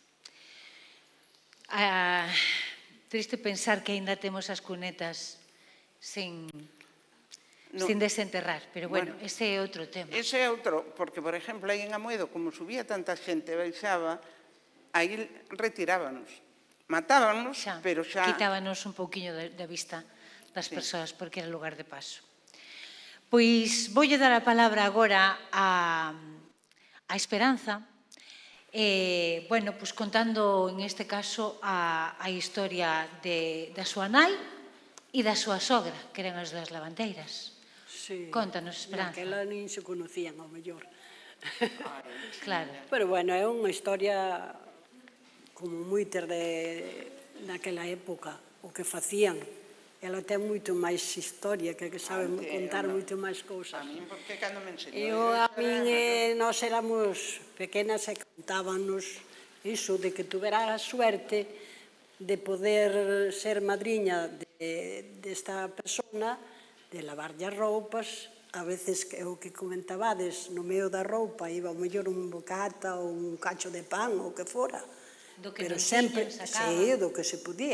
Ah, triste pensar que ainda temos as cunetas sin... No. Sin desenterrar, pero bueno, bueno, ese é outro tema. Ese é outro, porque, por exemplo, aí en Amoedo, como subía tanta xente, baixaba, aí retirábanos. Matábanos, xa, pero xa... Quitábanos un pouquiño de, de vista das sí. persoas, porque era lugar de paso. Pois voulle dar a palabra agora a, a Esperanza, eh, bueno, pois contando, en este caso, a, a historia de, da súa nai e da súa sogra, que eran as das lavandeiras. Sí. Contanos, Esperanza. Naquela nin se conocían, ao mellor. Claro. Pero, bueno, é unha historia como moitas de naquela época, o que facían. Ela ten moito máis historia, que sabe contar moito máis cousas. A min, porque cando me enseñou... Eu, a min, eh, nós éramos pequenas e contábanos iso, de que tuvera a suerte de poder ser madriña desta persona, de lavarlle as roupas, a veces o que comentabades, no medio da roupa iba o mellor un bocata ou un cacho de pan ou que fora. Do que pero non sempre, tiñan, sacaba. sí, do que se podía.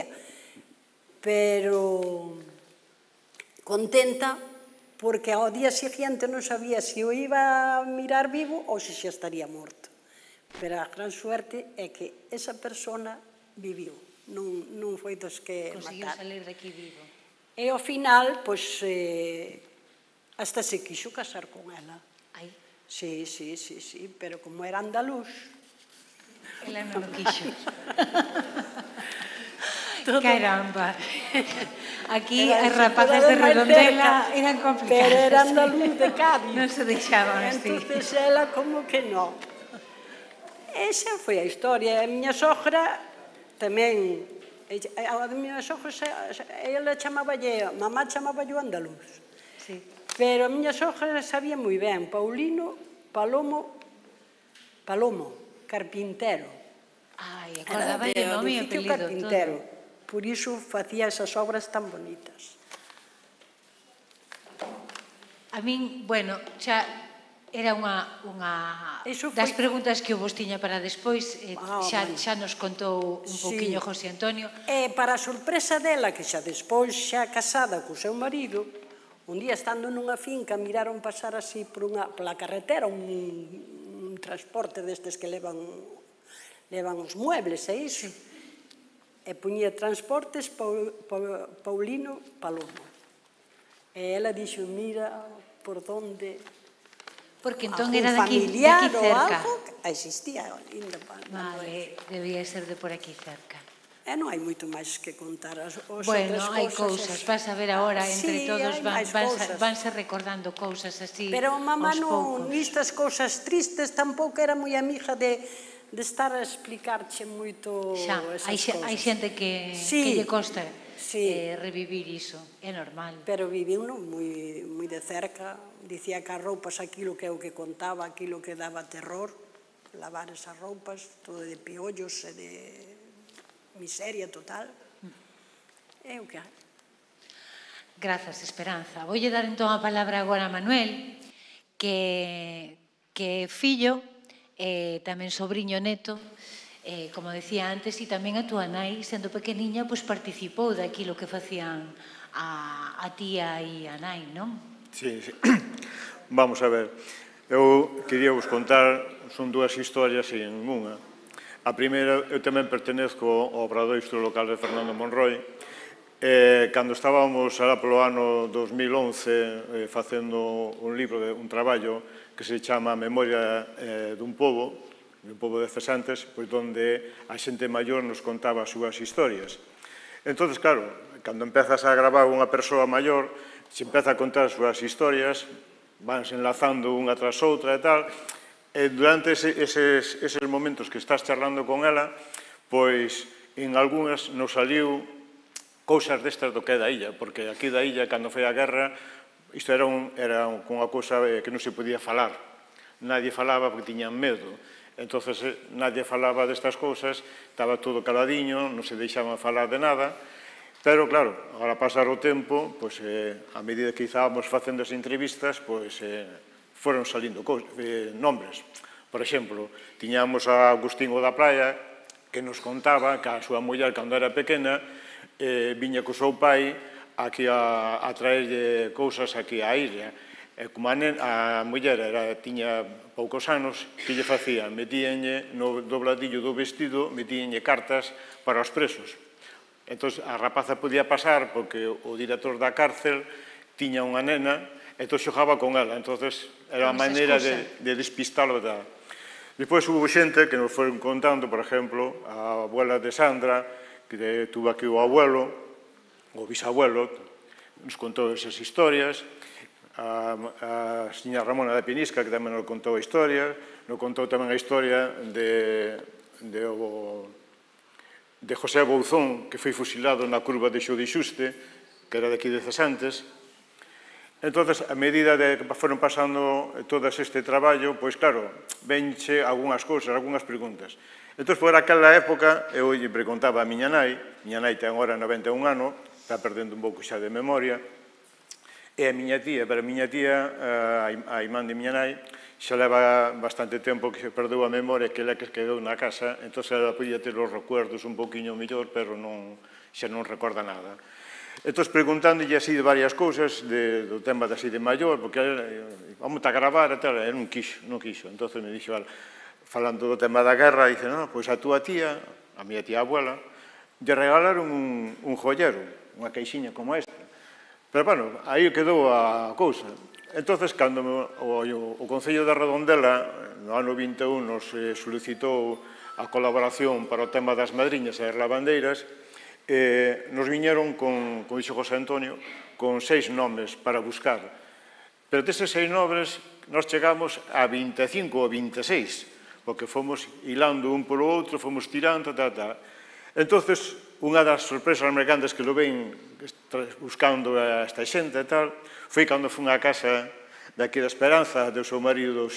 Pero contenta porque ao día seguinte non sabía se o iba a mirar vivo ou se xa estaría morto. Pero a gran suerte é que esa persona viviu, non, non foi dos que conseguiu matar. salir daqui vivo. E ao final, pois, eh, hasta se quixo casar con ela. Ai. Sí, sí, sí, sí, pero como era andaluz... Ela non o quixo. Caramba. Aquí as rapazas de Redondela eran complicadas. Pero era andaluz de Cádiz. Non se deixaban así. Entón, ela como que non. Esa foi a historia. A miña sogra tamén... A miña sogra, ela chamaballe, mamá chamaballe o andaluz. Sí. Pero a miña sogra sabía moi ben, Paulino, Palomo, Palomo, carpintero. Ai, acordaba de nome e apelido carpintero. todo. Por iso facía esas obras tan bonitas. A min, bueno, xa era unha, unha das preguntas que eu vos tiña para despois, eh, ah, xa, bueno. xa nos contou un sí. poquinho José Antonio. E para a sorpresa dela, que xa despois, xa casada co seu marido, un día estando nunha finca, miraron pasar así por unha, pola carretera un, un transporte destes que levan levan os muebles e iso. E puñía Transportes Paulino Palomo. E ela dixo, mira por onde... Porque entón era de aquí cerca. Existía ainda. Vale, debía ser de por aquí cerca. E non hai moito máis que contar. Bueno, hai cousas, vas a ver agora, entre todos vanse recordando cousas así aos poucos. Pero mamá, nestas cousas tristes, tampouco era moi amiga de estar a explicarche moito esas cousas. Hai xente que lle costa revivir iso, é normal. Pero viviuno moi de cerca, dicía que as roupas, aquilo que é o que contaba, aquilo que daba terror, lavar esas roupas, todo de piollos e de miseria total. É o que hai. Grazas, Esperanza. Voulle dar entón a palabra agora a Manuel, que é fillo, tamén sobriño neto, como decía antes, e tamén a túa nai, sendo pequeniña, participou daquilo que facían a tía e a nai, non? Sí, sí. Vamos a ver. Eu quería vos contar, son dúas historias en unha. A primeira, eu tamén pertenezco ao obradoiro local de Fernando Monroi. Cando estábamos alá polo ano dos mil once facendo un libro, un traballo que se chama Memoria dun pobo, dun pobo de cesantes, onde a xente maior nos contaba as súas historias. Entón, claro, cando empezas a gravar unha persoa maior, se empeza a contar as súas historias, vanse enlazando unha tras outra e tal, e durante eses momentos que estás charlando con ela, pois, en algunhas nos saliu cousas destas do que é da illa, porque aquí da illa, cando foi a guerra, isto era unha cousa que non se podía falar. Nadie falaba porque tiñan medo. Entón, nadie falaba destas cousas, estaba todo caladiño, non se deixaban falar de nada, pero, claro, agora pasar o tempo, a medida que íbamos facendo as entrevistas, pois, foron salindo nombres. Por exemplo, tiñamos a Agustín o da Praia, que nos contaba que a súa muller, cando era pequena, viña co seu pai aquí a traerlle cousas aquí á illa. E como a muller tiña poucos anos, que lle facía? Metíanlle no dobladillo do vestido, metíanlle cartas para os presos. Entón, a rapaza podía pasar porque o director da cárcel tiña unha nena, entón xogaba con ela. Entón, era a maneira de despistalo. Despois, hubo xente que nos foron contando, por exemplo, a abuela de Sandra, que tuvo aquí o abuelo, o bisabuelo, nos contou esas historias. A señora Ramona da Pinisca, que tamén nos contou a historia, nos contou tamén a historia de de José Bouzón, que foi fusilado na curva de Xodixuste, que era de aquí de Cesantes. Entón, a medida que foron pasando todo este traballo, pois claro, venche algunhas cousas, algunhas preguntas. Entón, por aquela época, eu lle preguntaba a miña nai, miña nai ten agora noventa e un anos, está perdendo un pouco xa de memoria, e a miña tía, pero a miña tía, a irmán de miña nai, xa leva bastante tempo que se perdeu a memoria, que ela que quedou na casa, entón ela podía ter os recuerdos un poquinho mellor, pero xa non recorda nada. Entón, preguntándolle así de varias cousas, do tema de así de maior, porque vamos a gravar e tal, e non quixo, non quixo. Entón, me dixo, falando do tema da guerra, dice, non, pois a túa tía, a miña tía abuela, lle regalaron un joyero, unha caixinha como esta. Pero, bueno, aí quedou a cousa. Entón, cando o Concello de Redondela, no ano vinte e un, nos solicitou a colaboración para o tema das madriñas e as lavandeiras, nos viñeron, como dixo José Antonio, con seis nomes para buscar. Pero deses seis nomes, nos chegamos a vinte e cinco ou vinte e seis, porque fomos hilando un polo outro, fomos tirando, tal, tal. Entón, unha das sorpresas máis grandes que lo ven buscando a esta xente e tal, foi cando fun á casa daqui da Esperanza, do seu marido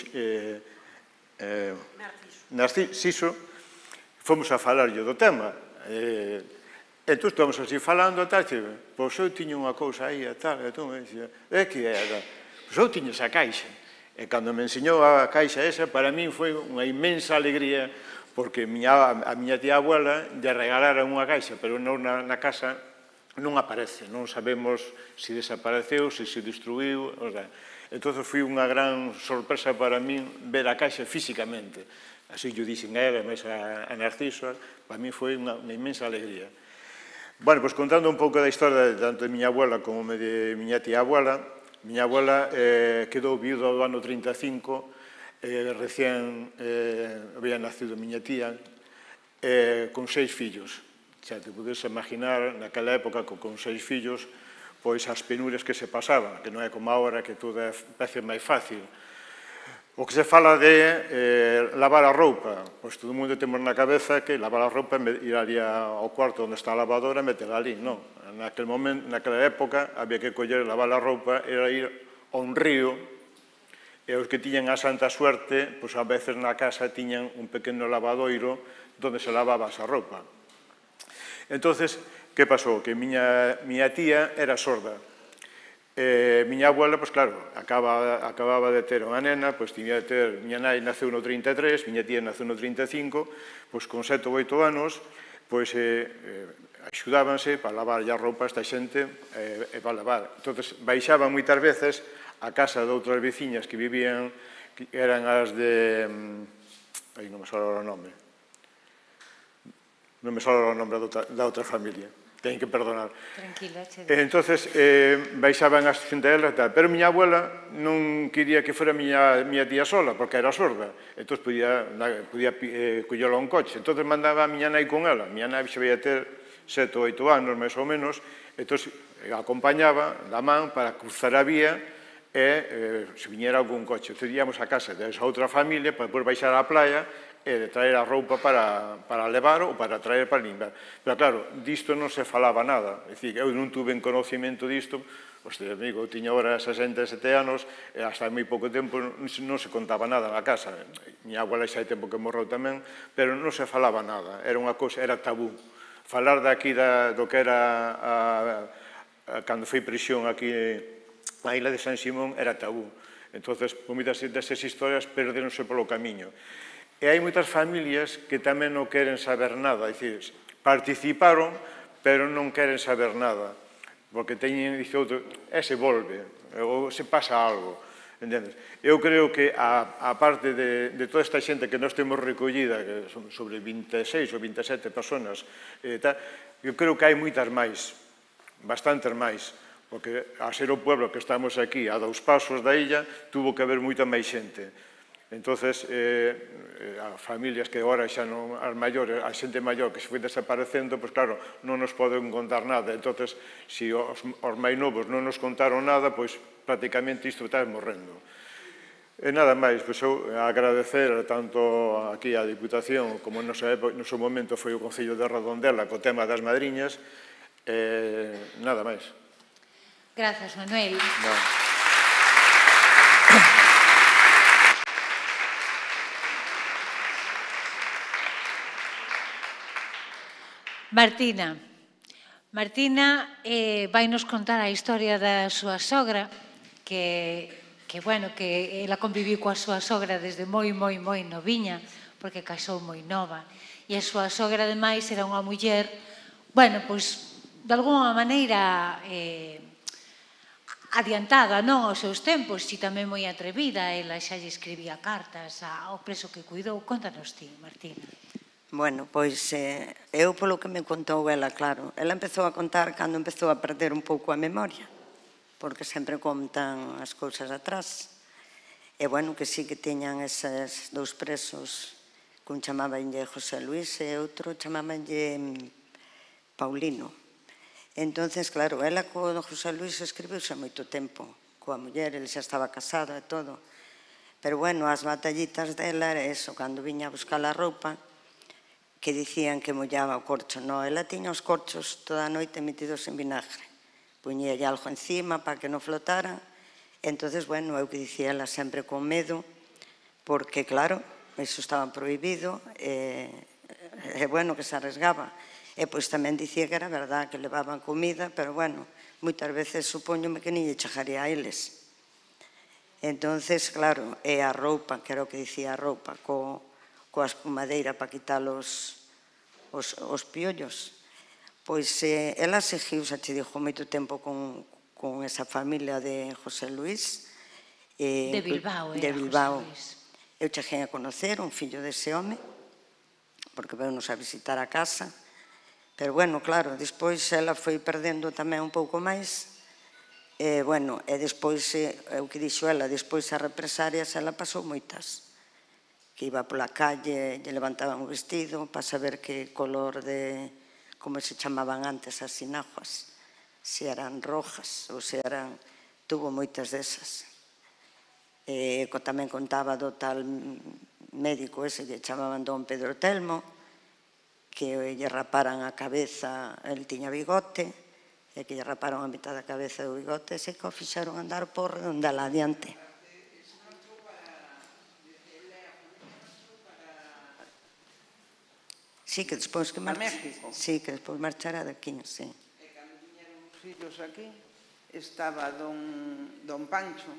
Narciso, fomos a falarlle do tema. Entón, estamos así falando, tal, pois eu tiña unha cousa aí, tal, e entón me dixía, e que era? Pois eu tiña esa caixa. E cando me enseñou a caixa esa, para min foi unha inmensa alegría, porque a miña tía abuela lle regalaron unha caixa, pero na casa non aparece, non sabemos se desapareceu, se se destruiu. Entón, foi unha gran sorpresa para min ver a caixa físicamente. así yo dixen a ela, máis a Narciso, para mí foi unha inmensa alegría. Bueno, pois contando un pouco da historia tanto de miña abuela como de miña tía abuela, miña abuela quedou viuda do ano trinta e cinco, recén había nacido miña tía, con seis fillos. Xa te podes imaginar, naquela época, con seis fillos, pois as penurias que se pasaban, que non é como agora que todo é parece máis fácil. O que se fala de lavar a roupa, pois todo o mundo temos na cabeza que lavar a roupa é ir ali ao cuarto onde está a lavadora e metela ali, non. Naquel momento, naquela época, había que coller lavar a roupa, era ir a un río, e os que tiñan a santa suerte, pois a veces na casa tiñan un pequeno lavadoiro onde se lavaba esa roupa. Entonces, que pasou? Que miña tía era sorda. Miña abuela, pois claro, acababa de ter unha nena, pois tiña de ter, miña nai naceu no trinta e tres, miña tía naceu no trinta e cinco, pois con sete ou oito anos, pois axudábanse para lavar a roupa esta xente e para lavar. Entón, baixaban moitas veces a casa de outras veciñas que vivían, que eran as de... aí non me sale o nome. Non me sale o nome da outra familia. Teñen que perdonar. Tranquila, che. Entón, baixaban as xente delas, pero miña abuela non quería que fora miña tía sola, porque era sorda. Entón, podía collelo a un coche. Entón, mandaba a miña nai con ela. Miña nai xa veía ter sete ou oito anos, máis ou menos. Entón, acompañaba da man para cruzar a vía e se viñera algún coche. Entón, íamos a casa desa outra familia para depois baixar á playa e de traer a roupa para levar ou para traer para limbar. Pero, claro, disto non se falaba nada. É dicir, eu non tuve conocimento disto, hostia, amigo, eu tiña ahora sesenta e sete anos, e hasta moi pouco tempo non se contaba nada na casa. Miña abuela xa hai tempo que morreu tamén, pero non se falaba nada. Era unha cousa, era tabú. Falar daqui do que era, cando foi prisión aquí na Illa de San Simón, era tabú. Entón, moitas desas historias perderonse polo camiño. E hai moitas familias que tamén non queren saber nada, é dicir, participaron, pero non queren saber nada, porque teñen, dice outro, e se volve, ou se pasa algo, entendes? Eu creo que, a parte de toda esta xente que nós temos recollida, que son sobre vinte e seis ou vinte e sete personas, eu creo que hai moitas máis, bastantes máis, porque a ser o pueblo que estamos aquí, a dous pasos da illa, tuvo que haber moita máis xente. Entonces, as familias que agora xa non, as maiores, a xente maior que se foi desaparecendo, pois claro, non nos poden contar nada. Entonces, se os máis novos non nos contaron nada, pois prácticamente isto está morrendo. E nada máis, pois eu agradecer tanto aquí a Diputación como no seu momento foi o Concello de Redondela co tema das madriñas, e nada máis. Grazas, Manuel. Martina. Martina vai nos contar a historia da súa sogra, que, bueno, que ela conviviu coa súa sogra desde moi, moi, moi noviña, porque casou moi nova. E a súa sogra, ademais, era unha muller, bueno, pois, de alguma maneira adiantada, non aos seus tempos, e tamén moi atrevida. Ela xa lle escribía cartas ao preso que cuidou. Contanos ti, Martina. Bueno, pois eu polo que me contou ela, claro, ela empezou a contar cando empezou a perder un pouco a memoria, porque sempre contan as cousas atrás. E bueno, que sí que tiñan eses dous presos, que un chamabanlle José Luis e outro chamabanlle Paulino. Entonces, claro, ela co José Luis escribiuse moito tempo, coa muller, ele xa estaba casado e todo. Pero bueno, as batallitas dela era eso, cando viña a buscar a roupa, que dicían que mollaba o corcho. No, ela tiña os corchos toda a noite metidos en vinagre. Puñía algo encima para que non flotaran. Entonces, bueno, eu que dicía ela sempre con medo, porque, claro, iso estaba prohibido, e, bueno, que se arriesgaba. E, pois, tamén dicía que era verdad, que levaban comida, pero, bueno, moitas veces supoñome que ni lle chegaría a eles. Entonces, claro, e a roupa, que era o que dicía a roupa, co coa espumadeira para quitar os piollos. Pois ela seguiu, xa te dixo, moito tempo con esa familia de José Luis. De Bilbao, De Bilbao. Eu cheguei a conocer un fillo dese home, porque veunos a visitar a casa, pero, bueno, claro, despois ela foi perdendo tamén un pouco máis, e, bueno, e despois, o que dixo ela, despois as represarias, ela pasou moitas, que iba pola calle, lle levantaban o vestido para saber que color de, como se chamaban antes as sinajuas, se eran rojas ou se eran, tuvo moitas desas. E tamén contaba do tal médico ese que chamaban don Pedro Telmo, que lle raparan a cabeza, el tiña bigote, e que lle raparon a mitad da cabeza do bigote, e se que o fixaron andar por onde alá adiante. Sí, que despois que marchara. A México? Sí, que despois marchara de aquí, sí. E cando viñeron os fillos aquí, estaba don, don Pancho,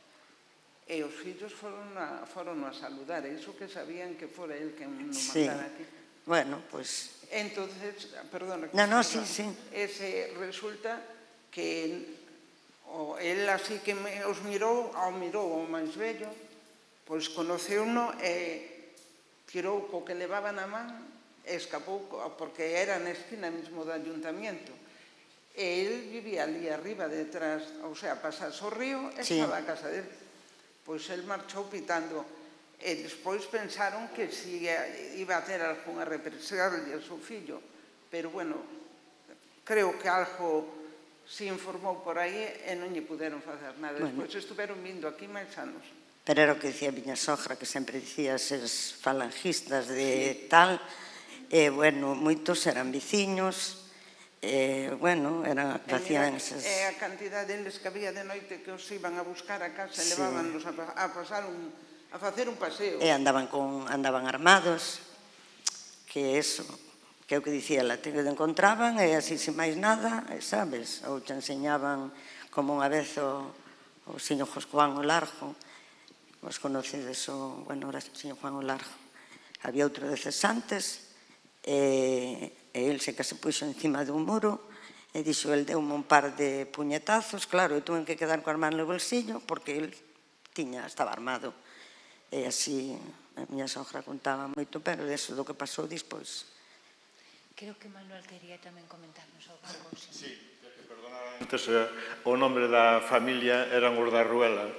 e os fillos foron a, foron a saludar, e iso que sabían que fora el que nos Sí. mandara aquí. Bueno, pois... Entonces, perdona, No, no, sí, sí. ese resulta que o, él así que me, os mirou, ao mirou ao máis vello, pois conoceu-no e tirou co que levaba na man e escapou, porque era na esquina mesmo do ayuntamiento. E el vivía ali arriba, detrás, ou sea, pasas o río, e Sí. estaba a casa dele. Pois el marchou pitando. E despois pensaron que si iba a ter algunha represalia ao seu fillo, pero, bueno, creo que algo se informou por aí e non lle puderon facer nada. Despois estuveron vindo aquí máis anos. Pero era o que dicía miña sogra, que sempre dicía eses falangistas de tal, e, bueno, moitos eran viciños, e, bueno, eran, facían esas... E a cantidad deles que había de noite que os iban a buscar a casa e Sí. levábanlos a, a pasar un, a facer un paseo. E andaban con andaban armados, que eso, que é o que dicía ela, te encontraban e así sin máis nada, e sabes, ou te enseñaban como unha vez o, o señor Juan o Largo, vos conocedes o, bueno, ahora o señor Juan o Largo, había outro de cesantes, e, e el se que se puxo encima dun muro, e dixo, el deu un par de puñetazos, claro, eu tuve que quedar coa man no bolsillo, porque el tiña, estaba armado. E así a miña sogra contaba moito, pero deso do que pasou despois. Creo que Manuel quería tamén comentarnos algo. Sí, que perdonar antes, o nombre da familia eran os da Ruela.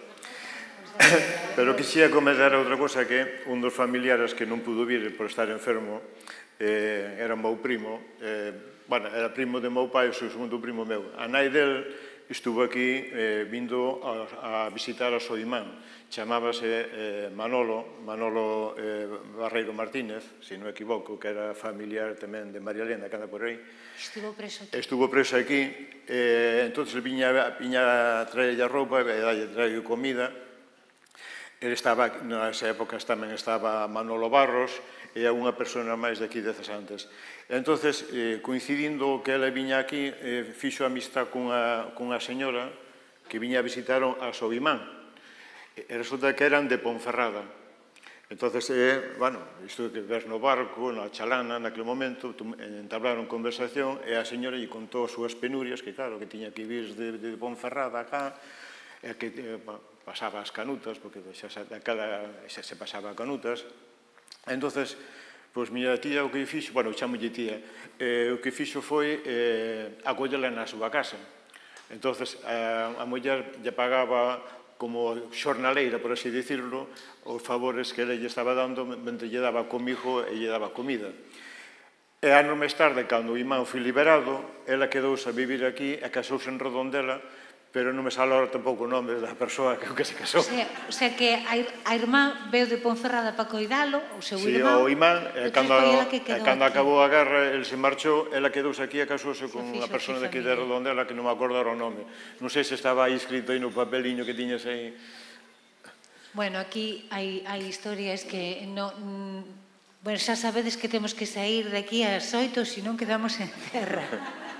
Pero quixía comentar outra cosa, que un dos familiares que non pudo vir por estar enfermo era o meu primo, bueno, era primo de meu pai, o seu segundo primo meu. A nai del estuvo aquí vindo a visitar a seu irmán, chamábase Manolo, Manolo Barreiro Martínez, se non equivoco, que era familiar tamén de María Elena, que anda por aí. Estuvo preso aquí. Estuvo preso aquí, entón viña a traerlle a roupa e dalle traerlle comida. Ele estaba, nesa época tamén estaba Manolo Barros, e unha persona máis de aquí de Cesantes. Entón, coincidindo que ela viña aquí, fixo amistad cunha señora que viña a visitar a seu irmán. E resulta que eran de Ponferrada. Entón, bueno, isto que ves no barco, na chalana, naquele momento, entablaron conversación e a señora lle contou as súas penurias, que claro, que tiña que vir de Ponferrada acá, e que pasaba as canutas, porque daquela se pasaba a canutas. Entón, pois, miña tía o que fixo, bueno, chamolle tía, o que fixo foi acollela na súa casa. Entón, a muller lle pagaba como xornaleira, por así dicirlo, os favores que ela lle estaba dando mentre lle daba comigo e lle daba comida. E anos máis tarde, cando o irmán foi liberado, ela quedouse a vivir aquí e casouse en Redondela, pero non me sale ahora tampouco o nome da persoa que se casou. O sea que a irmán veu de Ponferrada para coidalo, o seu Si, irmán. o irmán, cando acabou a guerra, el se marchou, ela quedouse aquí e casouse con unha persona de aquí de Redondela que non me acordo o nome. Non sei se estaba aí escrito aí no papeliño que tiñas aí. Bueno, aquí hai historias que non... Bueno, xa sabedes que temos que sair de aquí ás oito, senón quedamos en terra.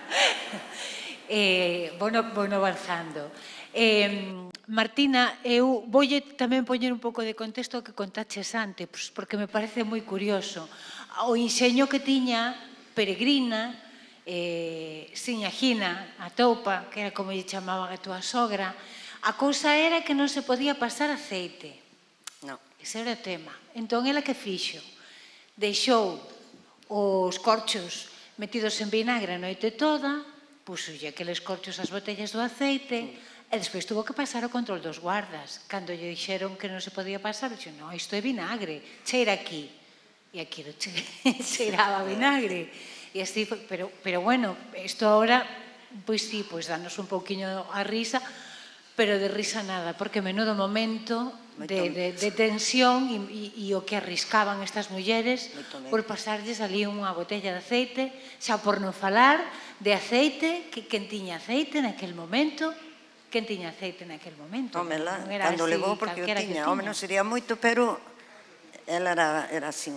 Eh, bueno, bueno, avanzando. Eh, Martina, eu voulle tamén poñer un pouco de contexto que contaches antes, porque me parece moi curioso. O enxeño que tiña Peregrina, eh, Siñagina, a Toupa, que era como lle chamaban a túa sogra, a cousa era que non se podía pasar aceite. No. Ese era o tema. Entón, ela que fixo? Deixou os corchos metidos en vinagre a noite toda, puxolle aqueles corchos ás botellas do aceite, e despois tuvo que pasar o control dos guardas. Cando lle dixeron que non se podía pasar, dixo, non, isto é vinagre, cheira aquí. E aquí cheiraba vinagre. E así foi, pero, pero bueno, isto ahora, pois sí, pois danos un pouquiño a risa, pero de risa nada, porque menudo momento de, de, de tensión e, e, e o que arriscaban estas mulleres por pasarlles ali unha botella de aceite, xa por non falar de aceite, que quen tiña aceite naquel momento, quen tiña aceite naquel momento. Home, lá, cando levou, porque eu tiña, home, non sería moito, pero ela era, era así.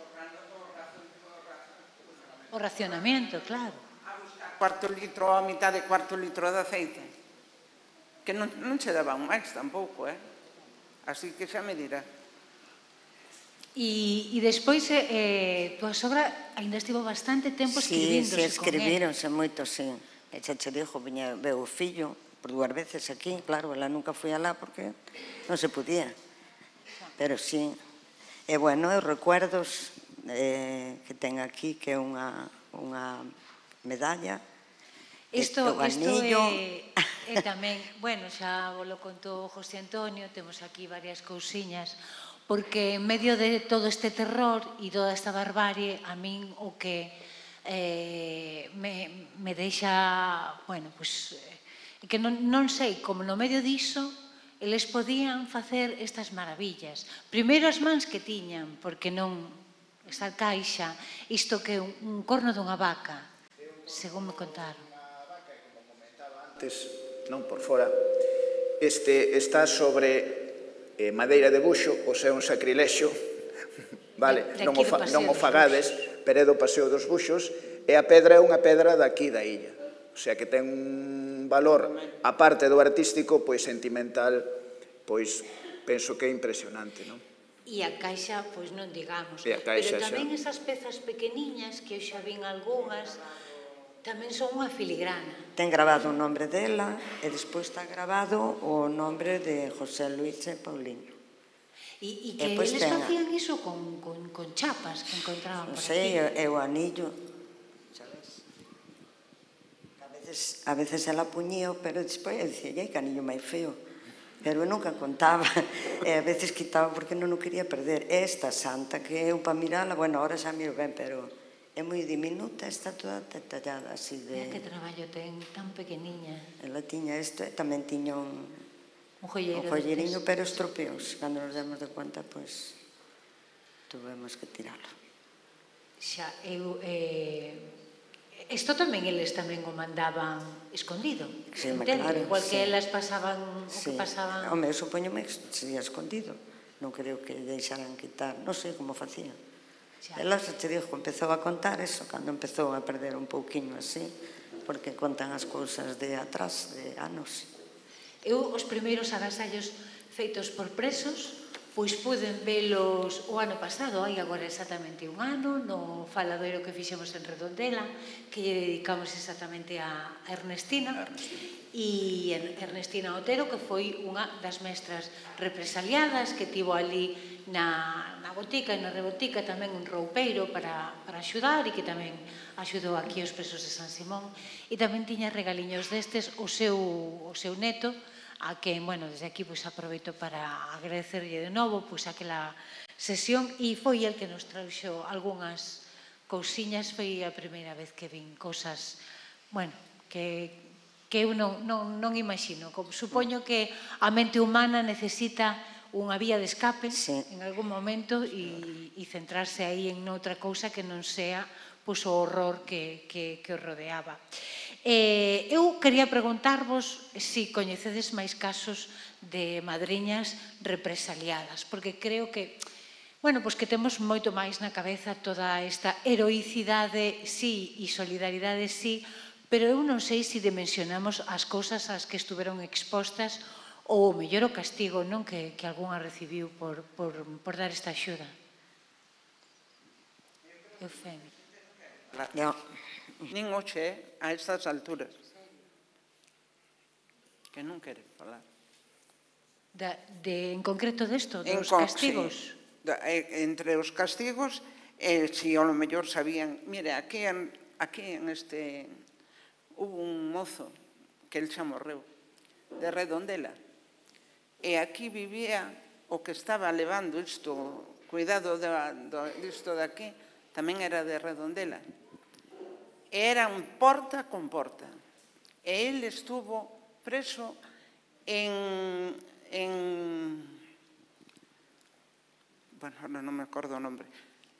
O racionamiento, claro. Cuarto litro, a mitad de cuarto litro de aceite. Que non, non se daba un máis tampouco, eh? Así que xa me dirá. E, e despois, eh, tua sogra ainda estivo bastante tempo escribíndose con él. Sí, sí, escribíronse moito, sí. E xa che dixo, viña, veu o fillo por dúas veces aquí, claro, ela nunca foi alá porque non se podía. Pero sí. E, bueno, os recuerdos eh, que ten aquí, que é unha, unha medalla, Isto, isto é, é tamén, bueno, xa vos lo contou José Antonio, temos aquí varias cousiñas, porque en medio de todo este terror e toda esta barbarie, a min o que eh, me, me deixa, bueno, pues, eh, que non, non sei, como no medio diso, eles podían facer estas maravillas. Primeiro as mans que tiñan, porque non, esta caixa, isto que é un, un corno dunha vaca, según me contaron. Antes, non por fora, este está sobre eh, madeira de buxo, ou sea, un sacrilexio, vale, non o, fa, non o fagades, pero é do Paseo dos Buxos, e a pedra é unha pedra daqui da illa, o sea, que ten un valor, aparte do artístico, pois sentimental, pois penso que é impresionante, non? E a caixa, pois non digamos, pero tamén esas pezas pequeniñas, que eu xa vin algunhas, tamén son unha filigrana. Ten grabado o nombre dela e despois está grabado o nombre de José Luis e Pauliño. E, e que eles facían iso con, con, con chapas que encontraban por aquí. Non sei, é o anillo, sabes? A veces, a veces ela puñío, pero despois eu dicía, que anillo máis feo. Pero eu nunca contaba, e a veces quitaba porque non o quería perder. Esta santa, que eu para mirala, bueno, ahora xa miro ben, pero é moi diminuta, está toda detallada así de... Mira que traballo ten, tan pequeniña. Ela tiña isto e tamén tiña un... Un jollero. Un jolleriño, pero estropeos. Cando nos demos de conta, pois, tuvemos que tiralo. Xa, eu... Isto tamén eles tamén o mandaban escondido. Sí, claro. Igual que elas pasaban o que pasaban... Home, eu supoñome que sería escondido. Non creo que deixaran quitar. Non sei como facían. Ela se te dixo, empezou a contar eso, cando empezou a perder un pouquiño así, porque contan as cousas de atrás, de anos. Eu, os primeiros agasallos feitos por presos, pois puden velos o ano pasado, hai agora exactamente un ano, no faladoiro que fixemos en Redondela, que lle dedicamos exactamente a Ernestina, e Ernestina Otero, que foi unha das mestras represaliadas, que tivo ali na, na botica e na rebotica tamén un roupeiro para, para axudar e que tamén axudou aquí os presos de San Simón, e tamén tiña regaliños destes o seu, o seu neto, a que, bueno, desde aquí pois aproveito para agradecerlle de novo pois aquela sesión, e foi el que nos trouxo algunhas cousiñas, foi a primeira vez que vin cousas, bueno, que, que eu non, non, non imagino. Supoño que a mente humana necesita unha vía de escape sí. en algún momento e, e centrarse aí en outra cousa que non sea pois, o horror que, que, que o rodeaba. Eh, eu quería preguntarvos se coñecedes máis casos de madriñas represaliadas, porque creo que, bueno, pois que temos moito máis na cabeza toda esta heroicidade, sí, e solidaridade, sí, pero eu non sei se dimensionamos as cousas ás que estuveron expostas ou o mellor o castigo, non, que, que algunha recibiu por, por, por dar esta axuda. Eufemia. No. Nin hoxe, a estas alturas. Que non quere falar. En concreto desto, dos castigos? Entre os castigos, si ao mellor sabían, mire, aquí en este, hubo un mozo que el xa morreu, de Redondela, e aquí vivía o que estaba levando isto, cuidado disto de aquí, tamén era de Redondela. Era un porta con porta. E ele estuvo preso en... bueno, non me acordo o nombre.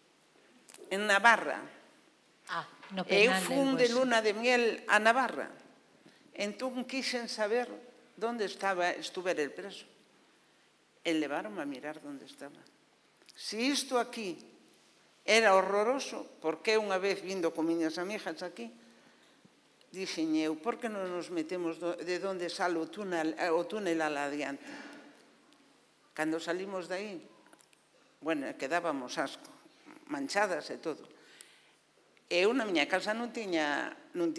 En Navarra. Ah, no Eu penal. fun de luna de miel a Navarra. Entón quixen saber onde estaba, estuver el preso. E levaronme a mirar onde estaba. Si isto aquí era horroroso, porque unha vez vindo con miñas amigas aquí, dixen eu, por que non nos metemos de onde sale o túnel ala adiante? Cando salimos de aí, bueno, quedábamos asco, manchadas e todo. Eu na miña casa non tiña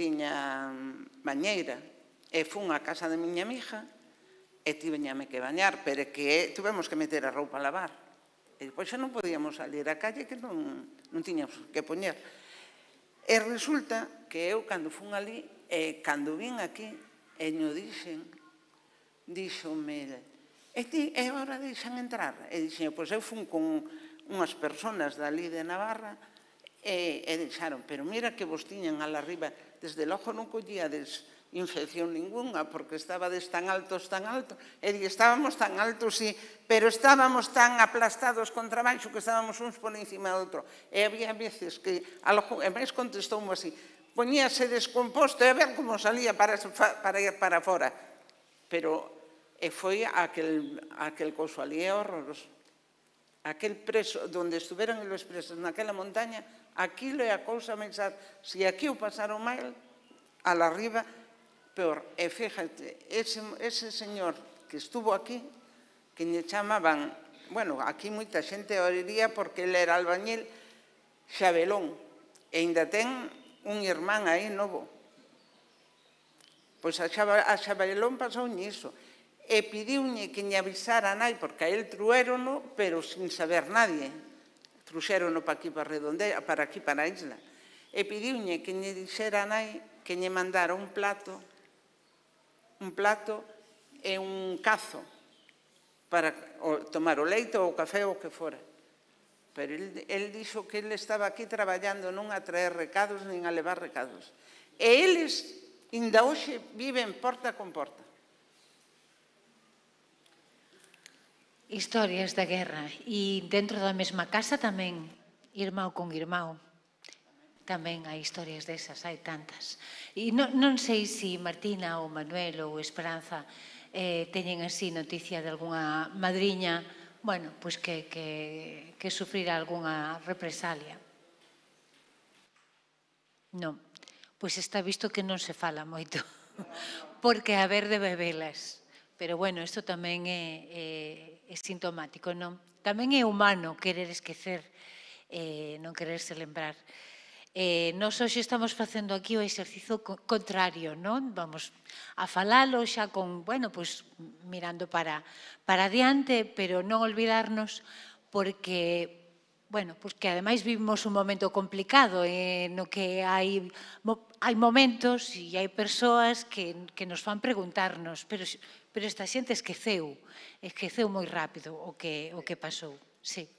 bañeira, e fun á casa da miña amiga, e tiveñame que bañar, pero que tivemos que meter a roupa a lavar. E depois xa non podíamos salir á calle que non tiñamos que poñer. E resulta que eu, cando fun ali, e cando vin aquí, e ño dixen, díxome, e ti, é hora deixan entrar? E dixen, pois eu fun con unhas persoas dali de Navarra, e deixaron, pero mira que vos tiñan ala arriba, desde logo non collíades infección ninguna, porque estabades tan altos, tan altos, e di, estábamos tan altos, sí, pero estábamos tan aplastados contra baixo que estábamos uns por encima do outro. E había veces que, e máis contestoume así, poñíase descomposto e a ver como salía para ir para fora. Pero foi aquel couso ali, é horroroso. Aquel preso, onde estuveran os presos naquela montaña, aquilo é a cousa máis, se aquí o pasaron mal, ala arriba, peor. E fíjate, ese señor que estuvo aquí, que lle chamaban, bueno, aquí moita xente oiría porque ele era albañil, Xabelón, e ainda ten un irmán aí novo. Pois a Xabelón pasoulle iso, e pidiuñe que lle avisara a nai, porque a él truérono, pero sin saber nadie. Truxérono para aquí, para Redondela, para aquí, para a isla. E pidiuñe que lle dixera a nai que lle mandara un plato, un plato e un cazo para tomar o leite ou o café ou o que fora. Pero el dixo que ele estaba aquí traballando non a traer recados nin a levar recados. E eles, inda hoxe, viven porta con porta. Historias da guerra. E dentro da mesma casa tamén, irmão con irmão. Tamén hai historias desas, hai tantas. E non sei se Martina ou Manuel ou Esperanza teñen así noticia de algunha madriña, bueno, pois que sufrira algunha represalia. Non. Pois está visto que non se fala moito, porque a ver de bebelas. Pero, bueno, isto tamén é sintomático, non? Tamén é humano querer esquecer, non quererse lembrar. Nos hoxe estamos facendo aquí o exercicio contrario, non? Vamos a falalo xa con, bueno, pois mirando para adiante, pero non olvidarnos porque, bueno, pois que ademais vivimos un momento complicado no que hai momentos e hai persoas que nos fan preguntarnos, pero esta xente esqueceu, esqueceu moi rápido o que pasou. Sí.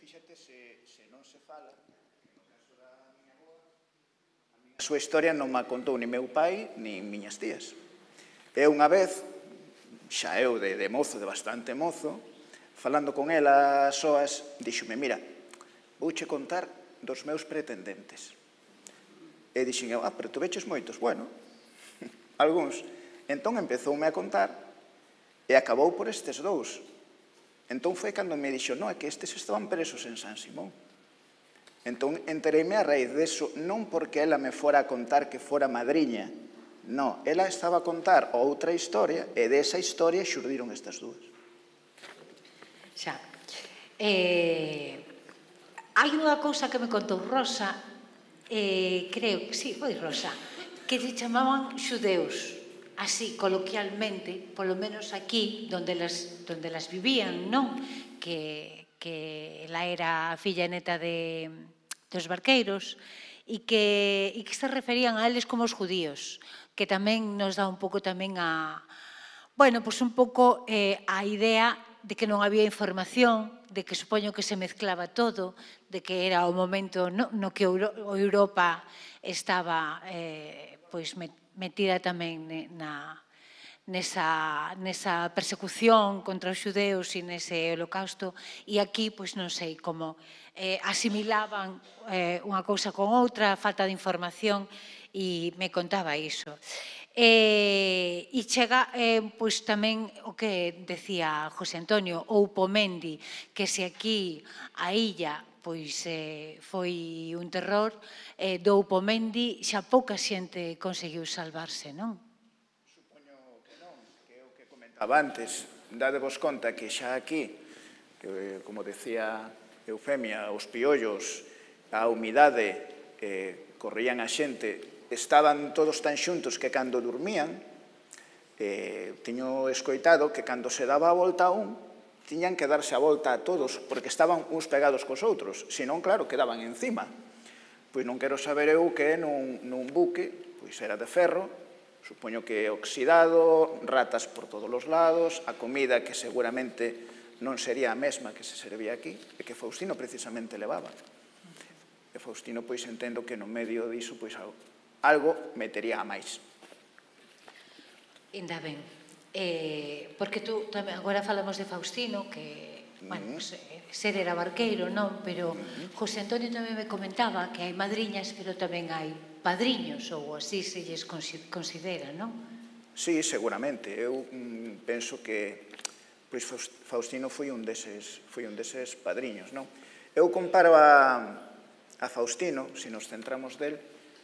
A súa historia non me contou ni meu pai ni miñas tías. E unha vez, xa eu de mozo, de bastante mozo, falando con ela soas, díxome, mira, vouche contar dos meus pretendentes. E dixen eu, ah, pero tu veches moitos? Bueno, algúns. Entón empezoume a contar e acabou por estes dous. Entón foi cando me dixo, non, é que estes estaban presos en San Simón. Entón, entereime a raíz deso, non porque ela me fora a contar que fora madriña, non, ela estaba a contar outra historia e desa historia xurdiron estas dúas. Xa. Hai unha cousa que me contou Rosa, creo, sí, foi Rosa, que se chamaban xudeus así coloquialmente, polo menos aquí, donde las, donde las vivían, non? Que, que ela era a filla e neta de, dos barqueiros, e que, e que se referían a eles como os judíos, que tamén nos dá un pouco tamén a, bueno, pois un pouco eh, a idea de que non había información, de que supoño que se mezclaba todo, de que era o momento no, no que Euro, Europa estaba eh, pois metida tamén na, nesa, nesa persecución contra os xudeus e nese holocausto, e aquí, pois non sei, como eh, asimilaban eh, unha cousa con outra, falta de información, e me contaba iso. E, e chega, eh, pois tamén o que decía José Antonio, ou Pomendi, que se aquí a illa pois eh, foi un terror, eh, do Upomendi xa pouca xente conseguiu salvarse, non? Supoño que non, que é o que comentaba antes. Dadevos conta que xa aquí, que, como decía Eufemia, os piollos, a humidade, eh, corrían a xente, estaban todos tan xuntos que cando dormían, eh, tiño escoitado que cando se daba a volta a un, tiñan que darse a volta a todos, porque estaban uns pegados cos outros, senón, claro, quedaban encima. Pois non quero saber eu que nun, nun buque, pois era de ferro, supoño que oxidado, ratas por todos os lados, a comida que seguramente non sería a mesma que se servía aquí, e que Faustino precisamente levaba. E Faustino, pois, entendo que no medio diso, pois, algo metería a máis. Ainda ben. Eh, porque tú, tamén, agora falamos de Faustino, que, bueno, pues, eh, ser era barqueiro, non? Pero José Antonio tamén me comentaba que hai madriñas, pero tamén hai padriños, ou así se lles considera, non? Sí, seguramente. Eu mm, penso que pois Faustino foi un deses, foi un deses padriños, non? Eu comparo a, a Faustino, se nos centramos del,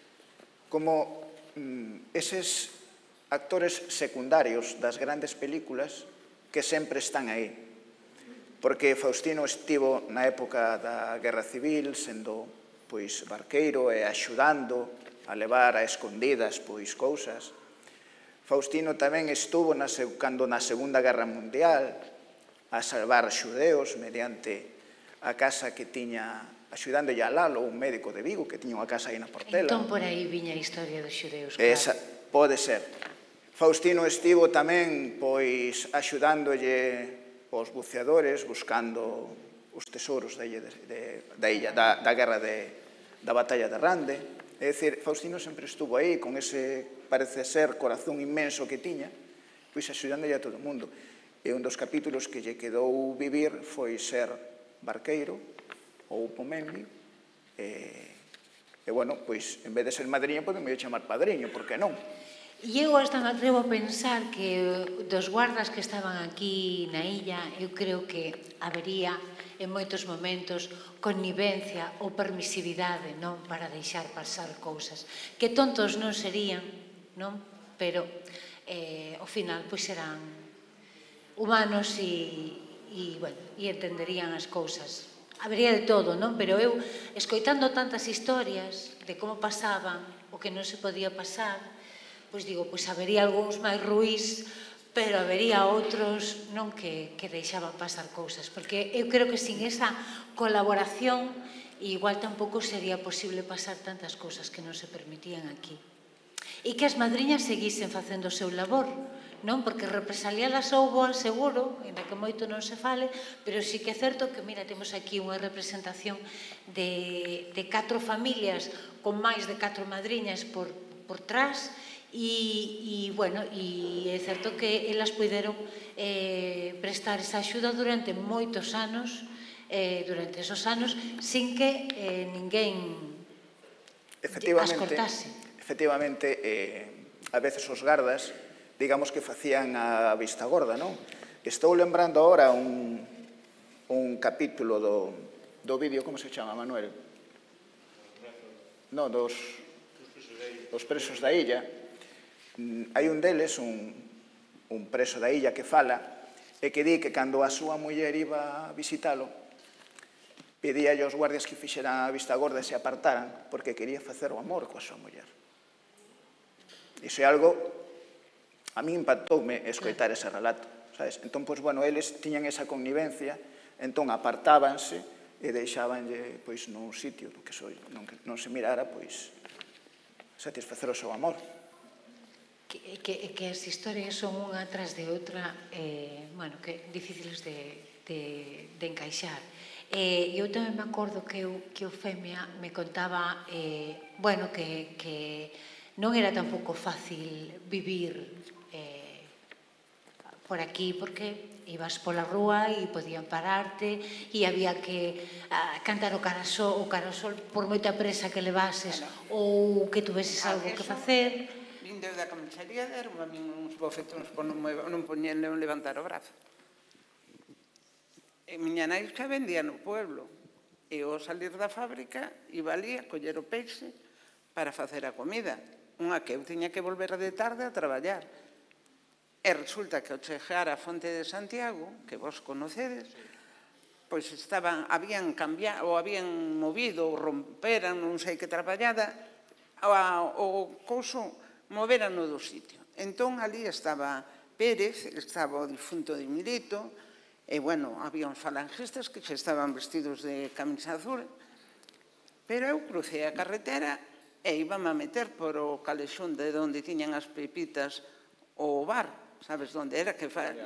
como mm, eses actores secundarios das grandes películas que sempre están aí. Porque Faustino estivo na época da Guerra Civil, sendo pois barqueiro e axudando a levar a escondidas pois cousas. Faustino tamén estuvo na, cando na Segunda Guerra Mundial a salvar xudeus mediante a casa que tiña, axudándolle a Lalo, un médico de Vigo que tiña unha casa aí na Portela. Entón por aí viña a historia dos xudeus, claro. Esa, pode ser. Faustino estivo tamén pois axudándolle aos buceadores buscando os tesouros da illa, de, de, da, illa da, da guerra de, da batalla de Rande. É dicir, Faustino sempre estuvo aí con ese, parece ser, corazón inmenso que tiña, pois axudándolle a todo o mundo. E un dos capítulos que lle quedou vivir foi ser barqueiro ou Pomendi, e, e bueno, pois, en vez de ser madriño, podemos chamar padriño, por que non? E eu hasta me atrevo a pensar que dos guardas que estaban aquí na illa, eu creo que habería en moitos momentos connivencia ou permisividade, non, para deixar pasar cousas que tontos non serían, non? Pero eh, ao final pois serán humanos e, e, bueno, e entenderían as cousas. Habería de todo, non? Pero eu, escoitando tantas historias de como pasaban o que non se podía pasar, pois digo, pois habería algúns máis ruís, pero habería outros non que, que deixaban pasar cousas, porque eu creo que sin esa colaboración igual tampouco sería posible pasar tantas cousas que non se permitían aquí. E que as madriñas seguisen facendo o seu labor, non? Porque represalialas houbo al seguro, ainda que moito non se fale, pero sí que é certo que, mira, temos aquí unha representación de, de catro familias con máis de catro madriñas por, por trás, e, e, bueno, e é certo que elas puideron eh, prestar esa axuda durante moitos anos, eh, durante esos anos, sin que eh, ninguén as cortase. Efectivamente, eh, a veces os gardas, digamos que facían a vista gorda, non? Estou lembrando agora un, un capítulo do, do vídeo, como se chama, Manuel? No, dos, dos presos da illa. Hai un deles, un, un preso da illa que fala, e que di que cando a súa muller iba a visitalo, pedía aos guardias que fixeran a vista gorda e se apartaran, porque quería facer o amor coa súa muller. Iso é algo a mí impactoume escoitar ese relato, sabes? Entón, pois, bueno, eles tiñan esa connivencia, entón apartábanse e deixabanlle, pois, nun sitio que non se mirara, pois, satisfacer o seu amor. Que, que, que as historias son unha tras de outra, eh, bueno, que difíciles de, de, de encaixar. Eh, eu tamén me acordo que, eu, que o Femia me contaba, eh, bueno, que, que non era tampouco fácil vivir eh, por aquí, porque ibas pola rúa e podían pararte e había que ah, cantar o carasol, o carasol por moita presa que levases ou que tuveses algo que facer. Vindeu da camisaría, deron a min uns bofetóns por non, non poñer, non levantar o brazo. E miña nai xa vendía no pueblo. E ao salir da fábrica, iba ali a coller o peixe para facer a comida. Unha que eu tiña que volver de tarde a traballar. E resulta que ao chegar a Fonte de Santiago, que vos conocedes, pois estaban, habían cambiado, ou habían movido, ou romperan, non sei que traballada, o couso moverano do sitio. Entón, ali estaba Pérez, estaba o difunto de Milito, e, bueno, había uns falangistas que xa estaban vestidos de camisa azul, pero eu crucei a carretera e íbame a meter por o calexón de onde tiñan as pepitas o bar, sabes onde era que fa...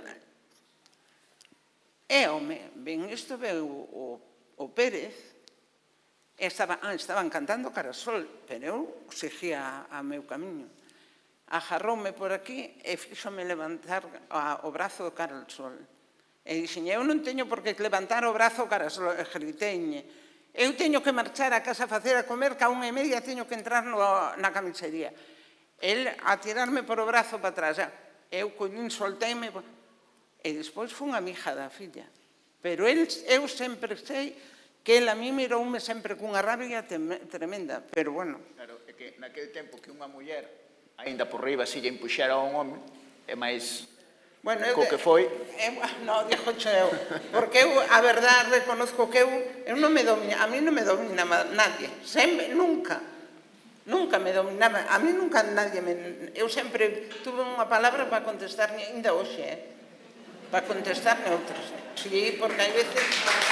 E, home, ben isto veu o Pérez, estaban cantando Carasol, pero eu seguía a meu camiño. Agarroume por aquí e fíxome levantar o brazo cara ao sol. E dixen, eu non teño por que levantar o brazo cara ao sol, e griteiñe. Eu teño que marchar a casa a facer a comer, que a unha e media teño que entrar na camisería. El a tirarme por o brazo para atrás. Eu collín, solteime, e despois fun a mija da filla. Pero eu sempre sei que el a mí miroume sempre cunha rabia tremenda, pero bueno. Claro, é que naquele tempo que unha muller ainda por riba se lle empuxera a un home, é máis co que foi. Non, dixo eu, porque eu, a verdade, reconozco que eu, eu non me domina, a mí non me domina nadie, sempre, nunca, nunca me dominaba, a mí nunca nadie me, eu sempre tuve unha palabra para contestar, ainda hoxe, eh, para contestar neutras. Sí, porque hai veces...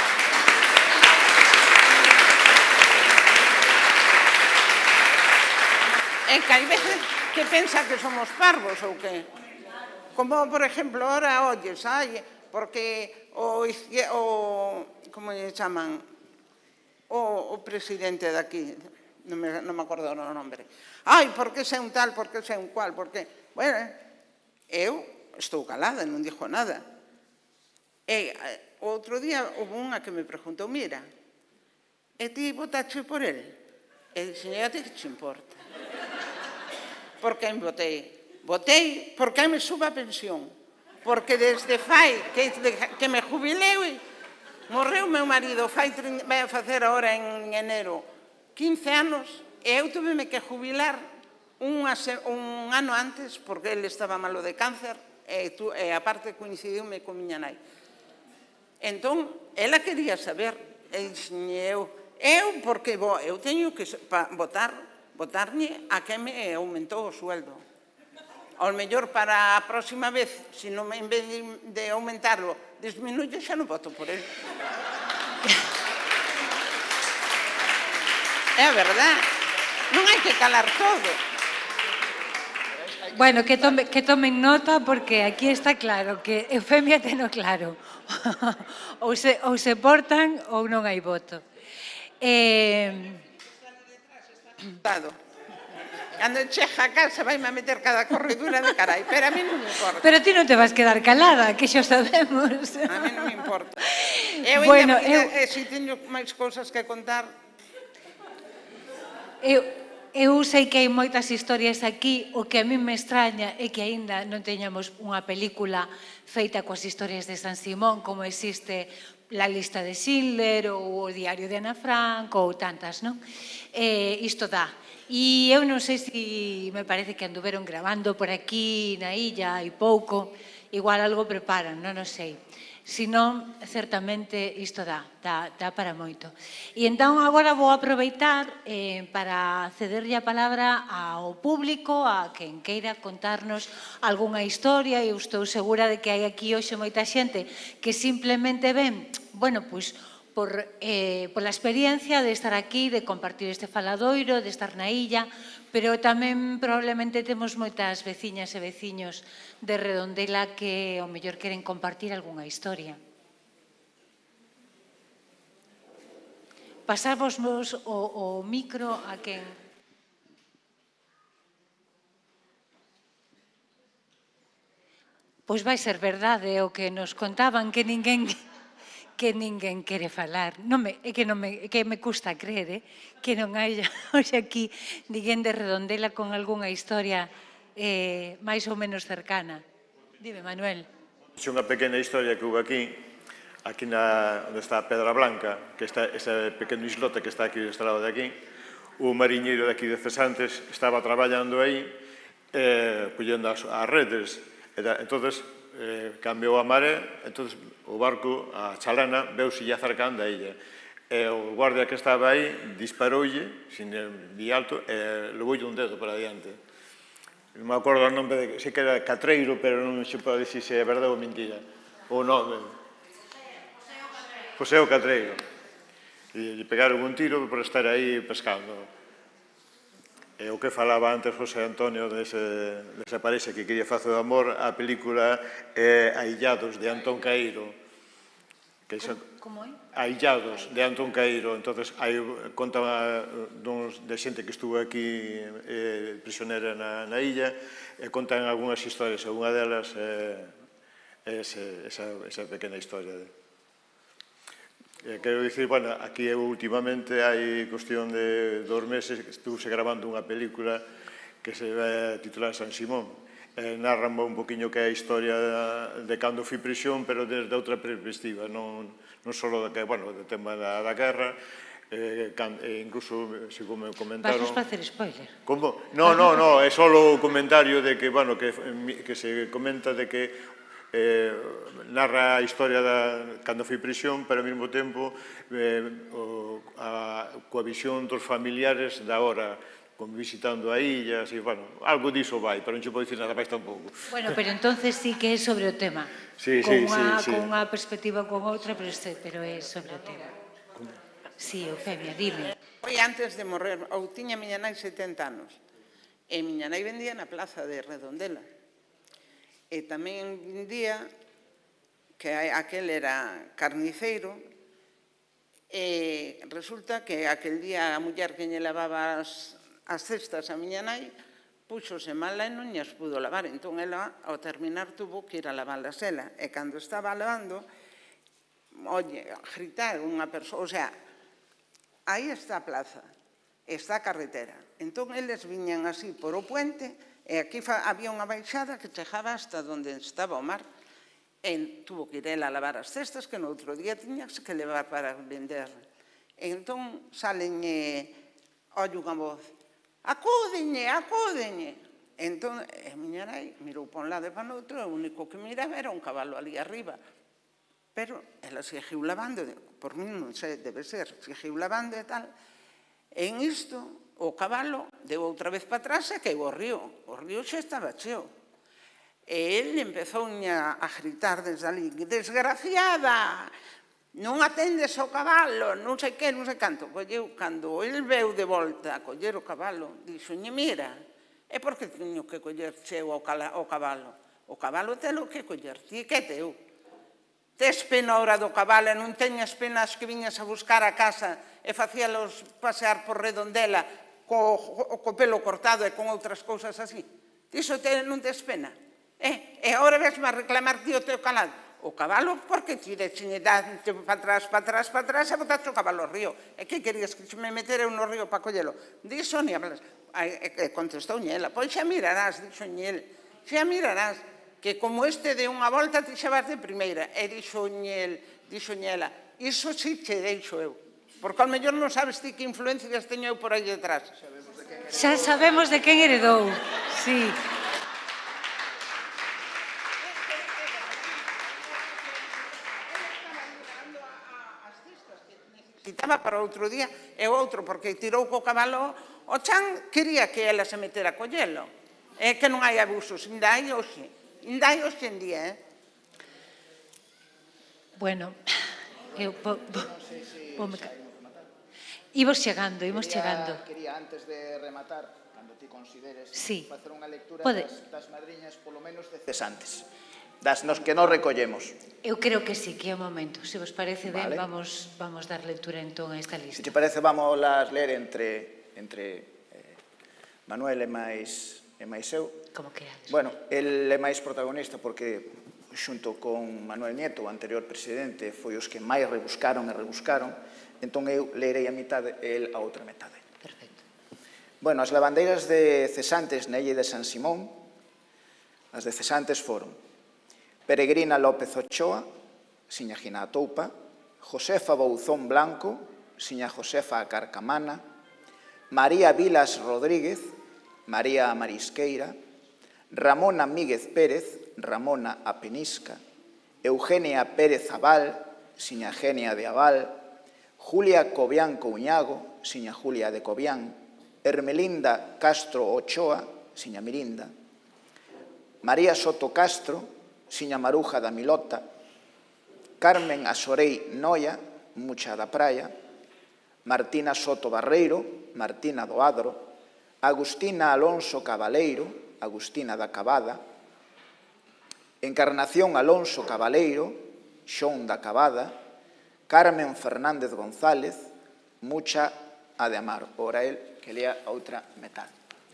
É que hai veces que pensa que somos parvos ou que... Como, por exemplo, ahora oyes, ai, porque o... Como lle chaman? O presidente daqui, non me acordo o nombre. Ai, porque é un tal, porque é un cual, porque... Bueno, eu estou calada, non dixo nada. E outro día houve unha que me preguntou, mira, e ti votache por el? E dixen, a ti que te importa? Por que me votei? Votei porque me suba a pensión. Porque desde fai que me jubilei, morreu meu marido, vai a facer agora en enero quince anos, e eu tuveme que jubilar un ano antes, porque ele estaba malo de cáncer, e aparte coincidiume con miña nai. Entón, ela quería saber, e dixen eu, eu porque eu teño que votar, votarlle a que me aumentou o sueldo. Ao mellor para a próxima vez, se non en vez de aumentarlo, disminuye, xa non voto por ele. É a verdade. Non hai que calar todo. Bueno, que tomen nota, porque aquí está claro, que Eufemia teno claro. Ou se portan ou non hai voto. Eh... Cando cheja a casa vai-me a meter cada corredura de carai, pero a mí non me importa. Pero ti non te vas quedar calada, que xo sabemos. A mí non me importa. Eu ainda, se teño máis cousas que contar... Eu sei que hai moitas historias aquí, o que a mí me extraña é que aínda non teñamos unha película feita coas historias de San Simón, como existe La lista de Schindler ou o diario de Ana Frank ou tantas, non? Isto dá. E eu non sei se me parece que anduveron grabando por aquí na illa hai pouco, igual algo preparan, non o sei. senón, certamente, isto dá, dá, dá para moito. E entón, agora vou aproveitar eh, para cederlle a palabra ao público, a quen queira contarnos algunha historia. Eu estou segura de que hai aquí hoxe moita xente que simplemente ven, bueno, pois, por, eh, pola experiencia de estar aquí, de compartir este faladoiro, de estar na illa, pero tamén probablemente temos moitas veciñas e veciños de Redondela que ao mellor queren compartir algunha historia. Pasávosnos o, o micro a quen... Pois vai ser verdade o que nos contaban, que ninguén... que ninguén quere falar. Non me, é que, non me, que me custa creer, eh? Que non hai hoxe aquí ninguén de Redondela con algunha historia eh, máis ou menos cercana. Dime, Manuel. É unha pequena historia que houve aquí, aquí na, onde está a Pedra Blanca, que está ese pequeno islote que está aquí do estrado de aquí. O mariñeiro de aquí de Cesantes estaba traballando aí, eh, collendo as, as redes. Entonces, eh, cambiou a maré, entonces o barco, a chalana, veuse acercando a illa. E o guardia que estaba aí disparoulle, sin vi alto, e levoulle un dedo para adiante. Non me acordo o nome, de, sei que era Catreiro, pero non se pode dicir se é verdade ou mentira. O nome. José o Catreiro. E lle pegaron un tiro por estar aí pescando. E o que falaba antes José Antonio dese, desa parexa que quería facer o amor, a película é Aillados, de Antón Caíro. Que xa, como é? Aillados, de Antón Caíro. Entonces, hai, conta duns, de xente que estuvo aquí eh, prisionera na, na illa, e contan algunhas historias, algunha delas é eh, esa, esa pequena historia de... Eh, quero dicir, bueno, aquí últimamente hai cuestión de dos meses que estuve grabando unha película que se vai titular San Simón. Eh, narran un poquinho que é a historia de, de cando fui prisión, pero desde outra perspectiva, non, non só do que, bueno, do tema da, da guerra, eh, can, eh, incluso, se como comentaron... Vas nos facer spoiler? Como? No, no, no, é só o comentario de que, bueno, que, que se comenta de que Eh, narra a historia da, cando fui prisión, pero ao mesmo tempo eh, o, a, coa visión dos familiares da hora, con, visitando a illa, así, bueno, algo diso vai, pero non se pode dicir nada máis tampouco. Bueno, pero entonces sí que é sobre o tema. Sí, con sí, una, sí, sí. Con unha perspectiva ou con outra, pero, este, pero é sobre o tema. Sí, Eufemia, dime. Foi antes de morrer, ou tiña miña nai setenta anos, e miña nai vendía na plaza de Redondela. E tamén vendía que aquel era carniceiro e resulta que aquel día a muller que lle lavaba as, as cestas a miña nai puxose mala e non as pudo lavar. Entón, ela, ao terminar, tuvo que ir a lavalas ela. E cando estaba lavando, oye, a gritar unha persoa, o sea, aí está a plaza, está a carretera. Entón, eles viñan así por o puente. E aquí había unha baixada que chegaba hasta onde estaba o mar. E tuvo que ir ela a lavar as cestas que no outro día tiñas que levar para vender. E entón salenlle, olle unha voz, acúdeñe, acúdeñe. E entón, a miña nai mirou para un lado e para o outro, e o único que miraba era un cabalo ali arriba. Pero ela seguiu lavando, por mí non sei, debe ser, seguiu lavando e tal. E en isto, o cabalo deu outra vez para atrás e caeu ao río. O río xa estaba cheo. E ele empezou a gritar desde ali, desgraciada, non atendes ao cabalo, non sei que, non sei canto. Colleu, cando ele veu de volta a coller o cabalo, dixoñe, mira, e por que teño que coller cheo ao cabalo? O cabalo telo que coller, ti que teu. Tes pena hora do cabalo e non teñas penas que viñas a buscar a casa e facíalos pasear por Redondela co, co pelo cortado e con outras cousas así. Iso te, non tes pena. Eh? E agora vesme a reclamar ti o teu calado. O cabalo, porque ti dexiñe dante para atrás, para atrás, para atrás e botaste o cabalo ao río. E que querías que me meter eu no río para collelo? Dixo ni hablas. E contestou ela, pois xa mirarás, dixo el, xa mirarás, que como este de unha volta ti xa vas de primeira. E dixo el, dixo ela, iso si che deixo eu. Porque ao mellor non sabes ti que influencias teño eu por aí detrás. Xa sabemos de quen heredou, sí. estaba para outro día, e outro, porque tirou co cabalo o chan, quería que ela se metera a collelo. É que non hai abusos, ainda hai hoxe, ainda hai hoxe en día, eh? Bueno, eu... Imos chegando, imos chegando. Quería, antes de rematar, cando ti consideres, facer unha lectura das madriñas, polo menos de cesantes, das nos que nos recollemos. Eu creo que sí, que é o momento. Se vos parece ben, vamos dar lectura entón a esta lista. Se te parece, vamos las ler entre Manuel e máis eu. Como querades. Bueno, el é máis protagonista porque, xunto con Manuel Nieto, o anterior presidente, foi os que máis rebuscaron e rebuscaron, entón eu leirei a mitad e el a outra metade. Perfecto. Bueno, as lavandeiras de cesantes na illa de San Simón, as de cesantes foron Peregrina López Ochoa, siña Gina Atoupa, Josefa Bouzón Blanco, siña Josefa Carcamana, María Vilas Rodríguez, María Marisqueira, Ramona Míguez Pérez, Ramona Apenisca, Eugenia Pérez Abal, siña Genia de Abal, Julia Cobián Couñago, siña Julia de Cobián, Hermelinda Castro Ochoa, siña Mirinda, María Soto Castro, siña Maruja da Milota, Carmen Asorei Noia, Mucha da Praia, Martina Soto Barreiro, Martina do Adro, Agustina Alonso Cabaleiro, Agustina da Cabada, Encarnación Alonso Cabaleiro, Xón da Cabada, Carmen Fernández González, Mucha a de Amar. Ora el que lea a outra metade.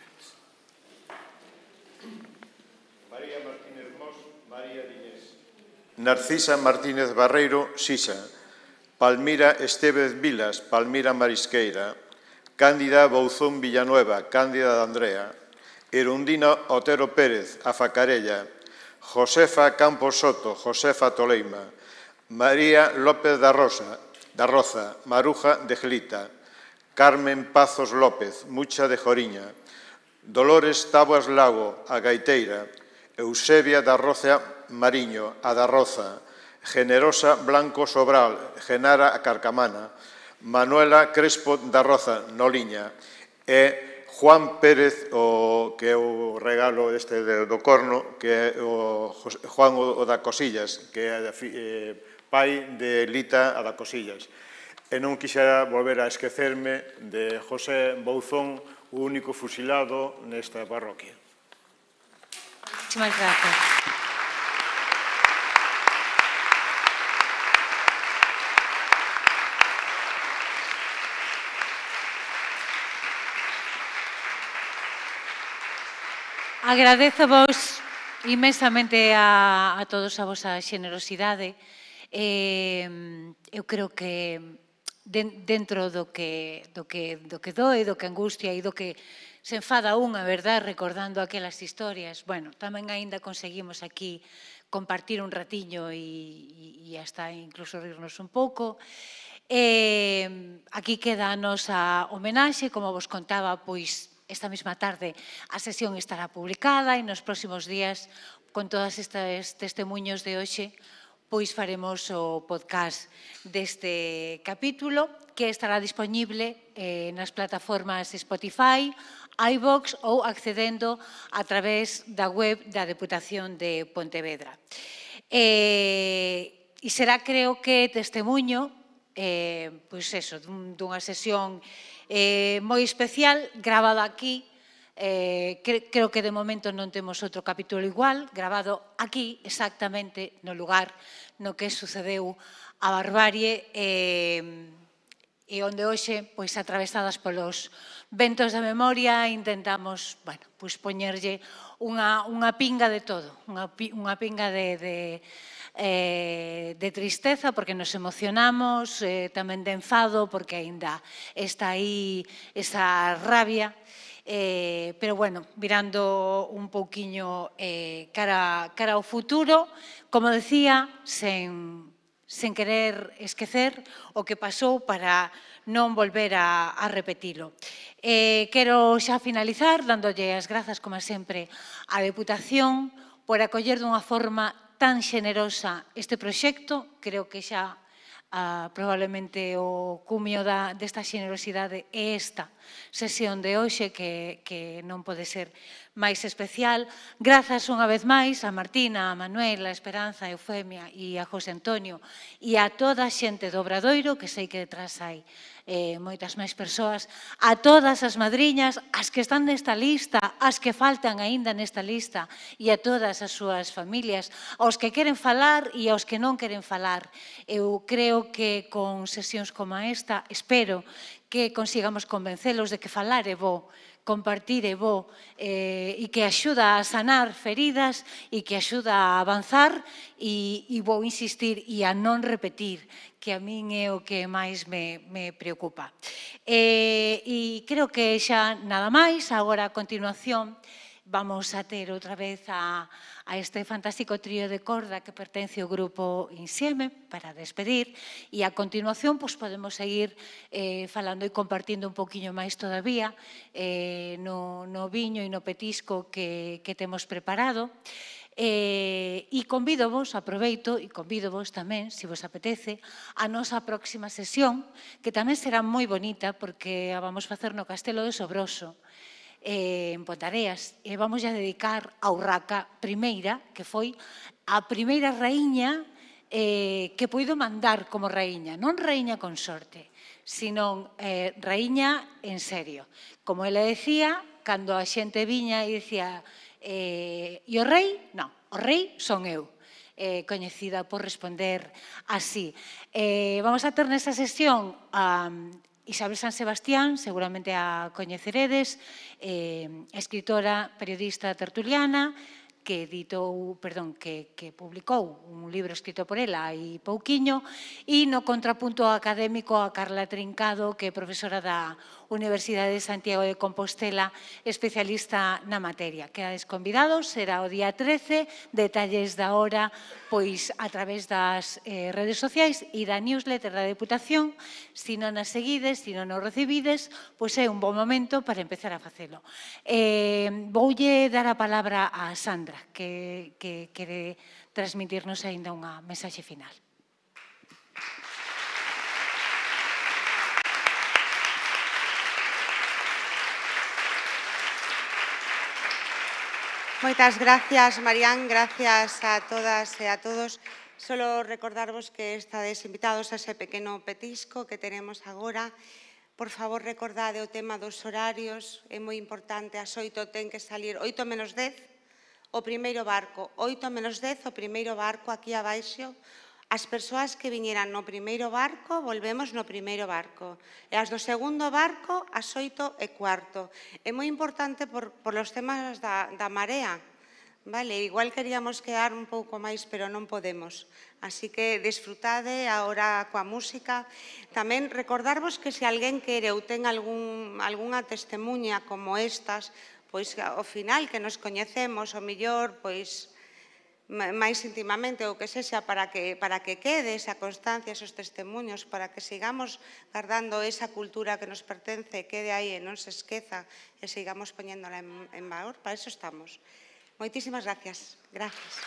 María Martínez Mos, María Dinés. Narcisa Martínez Barreiro, Sisa. Palmira Estévez Vilas, Palmira Marisqueira. Cándida Bouzón Villanueva, Cándida de Andrea. Erundina Otero Pérez, Afacarella. Josefa Campos Soto, Josefa Toleima. María López da Rosa, da Roza, Maruja de Gelita. Carmen Pazos López, Mucha de Joriña. Dolores Taboas Lago, a Gaiteira. Eusebia da Roza Mariño, a da Roza. Generosa Blanco Sobral, Genara a Carcamana. Manuela Crespo da Roza, Noliña. E Juan Pérez, o, que é o regalo este do Corno, que é o Juan o da Cosillas, que é eh, pai de Lita a da Cosillas. E non quixera volver a esquecerme de José Bouzón, o único fusilado nesta parroquia. Muchas gracias. Agradezo vos inmensamente a, a todos a vosa xenerosidade. Eh, eu creo que dentro do que, do que, do que doe, do que angustia e do que se enfada unha, verdad, recordando aquelas historias, bueno, tamén aínda conseguimos aquí compartir un ratiño e, e hasta incluso rirnos un pouco. Eh, aquí queda a nosa homenaxe, como vos contaba, pois esta mesma tarde a sesión estará publicada e nos próximos días, con todas estes testemunhos de hoxe, pois faremos o podcast deste capítulo que estará disponible eh, nas plataformas Spotify, iVox ou accedendo a través da web da Deputación de Pontevedra. Eh, e será, creo que, testemunho eh, pois eso, dun, dunha sesión eh, moi especial, gravada aquí. Eh, cre, creo que de momento non temos outro capítulo igual, gravado aquí, exactamente no lugar no que sucedeu a barbarie eh, e onde hoxe, pois, atravesadas polos ventos da memoria, intentamos, bueno, pois, poñerlle unha, unha pinga de todo, unha, unha pinga de, de, eh, de tristeza, porque nos emocionamos, eh, tamén de enfado, porque aínda está aí esa rabia. Eh, pero, bueno, mirando un pouquiño eh, cara, cara ao futuro, como decía, sen, sen querer esquecer o que pasou para non volver a, a repetilo. Eh, quero xa finalizar dándolle as grazas, como sempre, á Deputación por acoller dunha forma tan xenerosa este proxecto. Creo que xa probablemente o cumio desta xenerosidade é esta sesión de hoxe que non pode ser máis especial. Grazas unha vez máis a Martina, a Manuel, a Esperanza, a Eufemia e a José Antonio e a toda a xente do Obradoiro, que sei que detrás hai moitas máis persoas, a todas as madriñas, as que están nesta lista, as que faltan aínda nesta lista e a todas as súas familias, aos que queren falar e aos que non queren falar. Eu creo que con sesións como esta espero que consigamos convencelos de que falar é bo, compartir é bo e que axuda a sanar feridas e que axuda a avanzar e vou insistir e a non repetir, que a min é o que máis me preocupa. E creo que xa nada máis, agora a continuación vamos a ter outra vez a este fantástico trío de corda que pertence ao grupo Insieme para despedir e a continuación podemos seguir falando e compartindo un poquinho máis todavía no viño e no petisco que temos preparado. E convídovos, aproveito e convídovos tamén, se vos apetece, a nosa próxima sesión, que tamén será moi bonita porque a vamos facer no Castelo de Sobroso, en Pontareas, e vamos a dedicar a Urraca primeira, que foi a primeira raíña que puido mandar como raíña, non raíña con sorte, sino raíña en serio. Como ela decía, cando a xente viña e dicía e o rei? Non, o rei son eu, coñecida por responder así. Vamos a ter nesta sesión a Isabel San Sebastián, seguramente a coñeceredes, escritora, periodista tertuliana, que editou, perdón, que publicou un libro escrito por ela hai pouquiño, e no contrapunto académico a Carla Trincado, que é profesora da Universidade de Santiago de Compostela, especialista na materia. Quedades convidados, será o día trece, detalles da hora, pois a través das redes sociais e da newsletter da Deputación. Se non as seguides, se non os recibides, pois é un bon momento para empezar a facelo. Voulle dar a palabra a Sandra, que quere transmitirnos aínda unha mensaxe final. Moitas gracias, Marián, gracias a todas e a todos. Solo recordarvos que estades invitados a ese pequeno petisco que tenemos agora. Por favor, recordade o tema dos horarios, é moi importante, as oito ten que salir, oito menos dez, o primeiro barco, oito menos dez, o primeiro barco aquí abaixo. As persoas que viñeran no primeiro barco, volvemos no primeiro barco. E as do segundo barco, as oito e cuarto. É moi importante por os temas da marea. Igual queríamos quedar un pouco máis, pero non podemos. Así que disfrutade agora coa música. Tamén recordarvos que se alguén quere ou ten algunha testemunha como estas, pois ao final que nos coñecemos, o millor, pois máis íntimamente ou que sexa para que quede esa constancia, esos testemunhos, para que sigamos guardando esa cultura que nos pertence, quede aí e non se esqueza e sigamos poñéndola en valor. Para iso estamos. Moitísimas gracias. Gracias.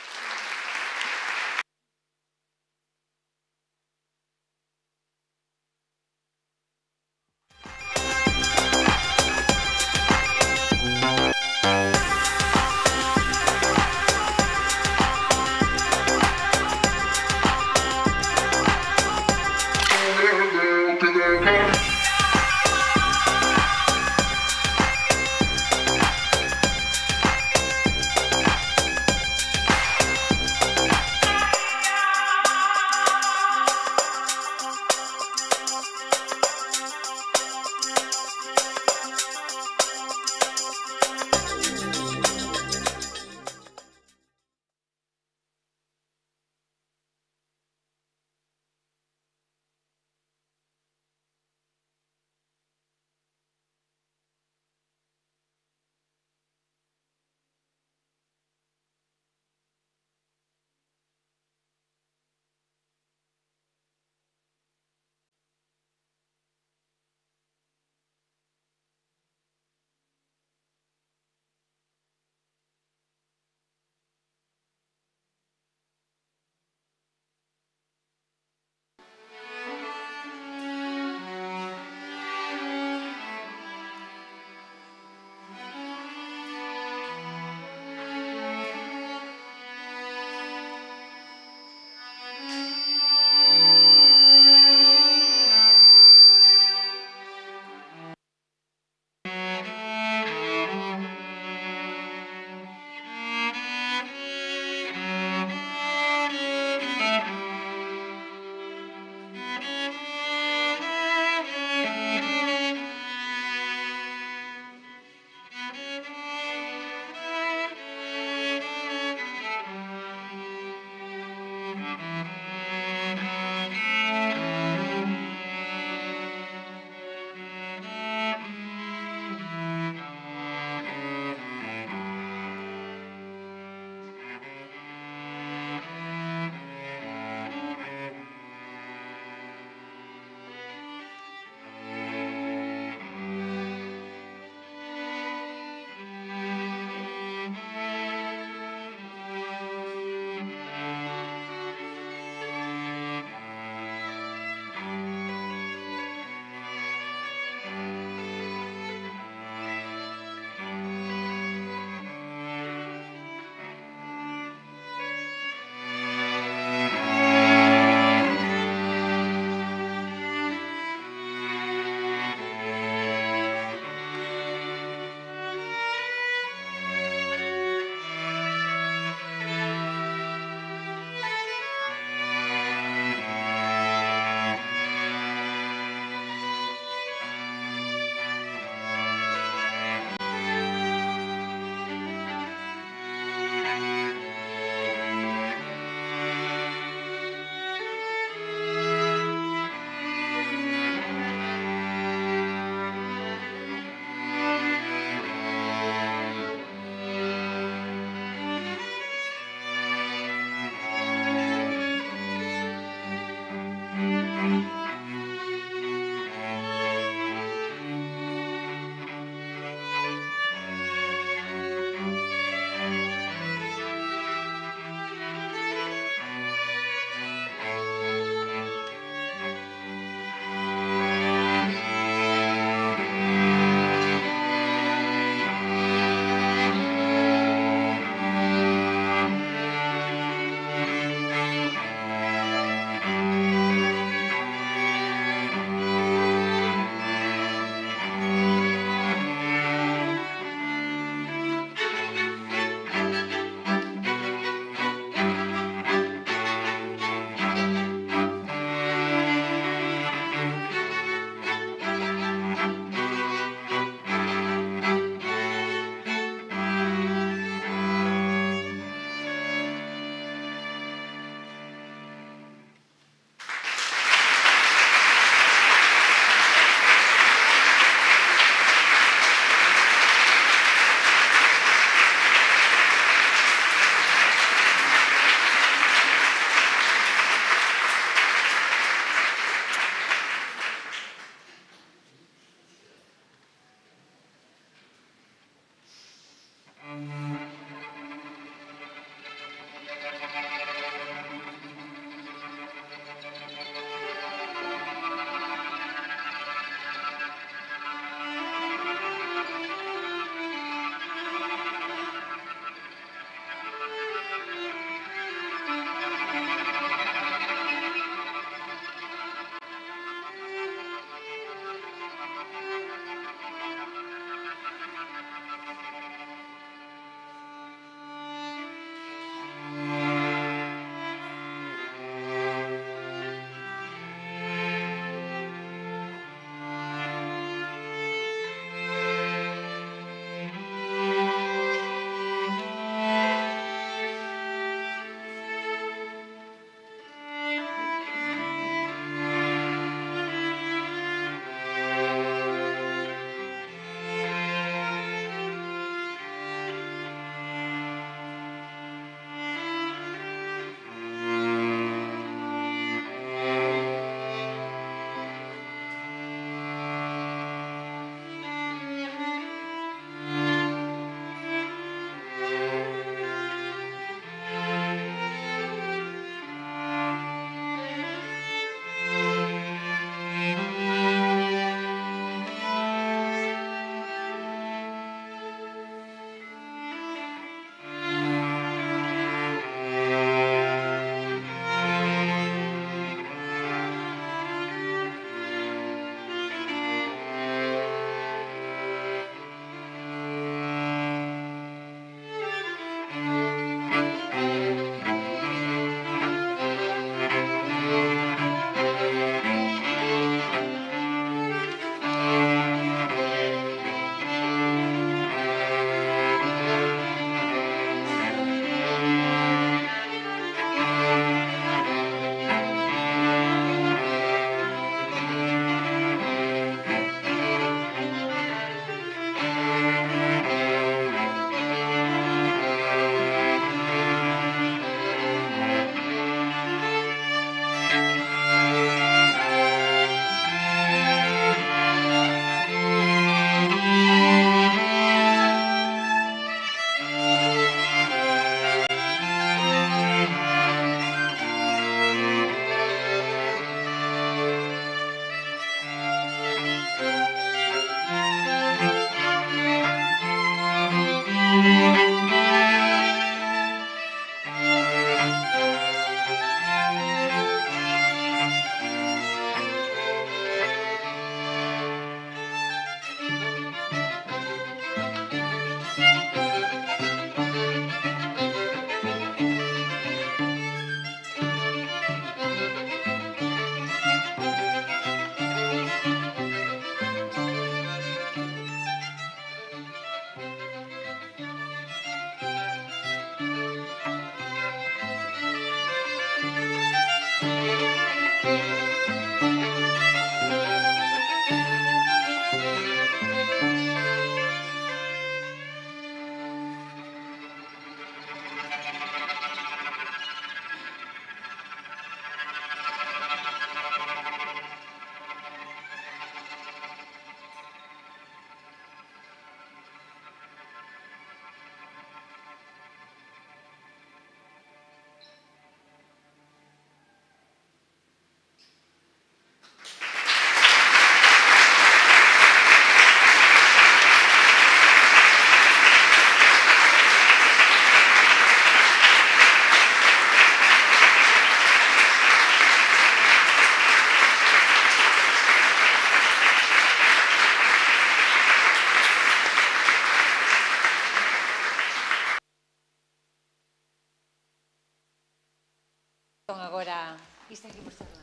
Entón, agora, e seguimos falando.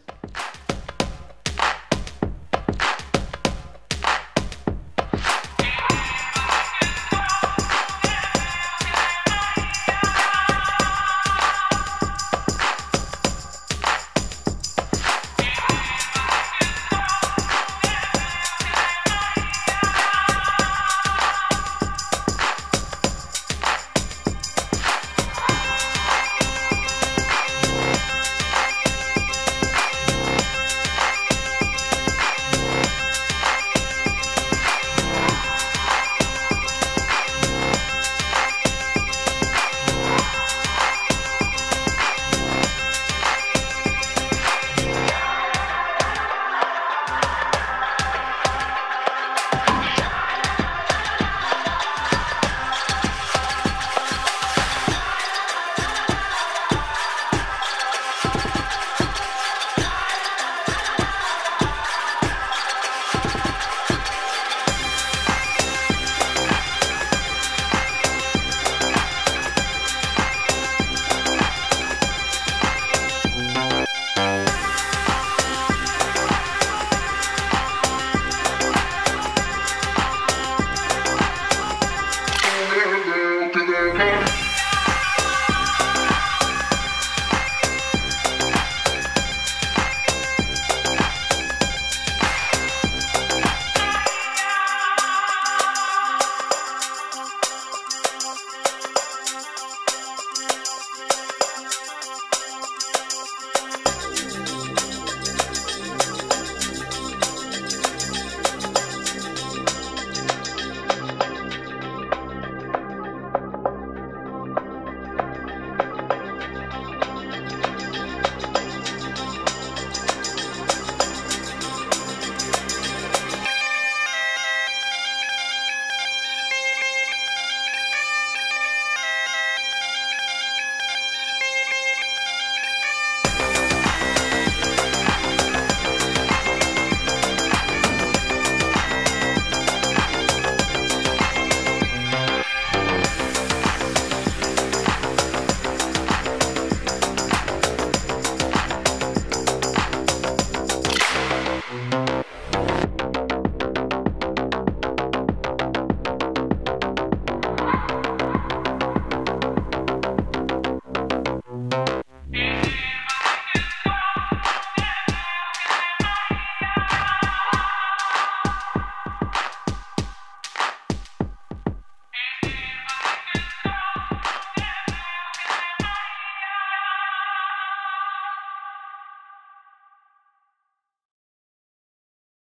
Together.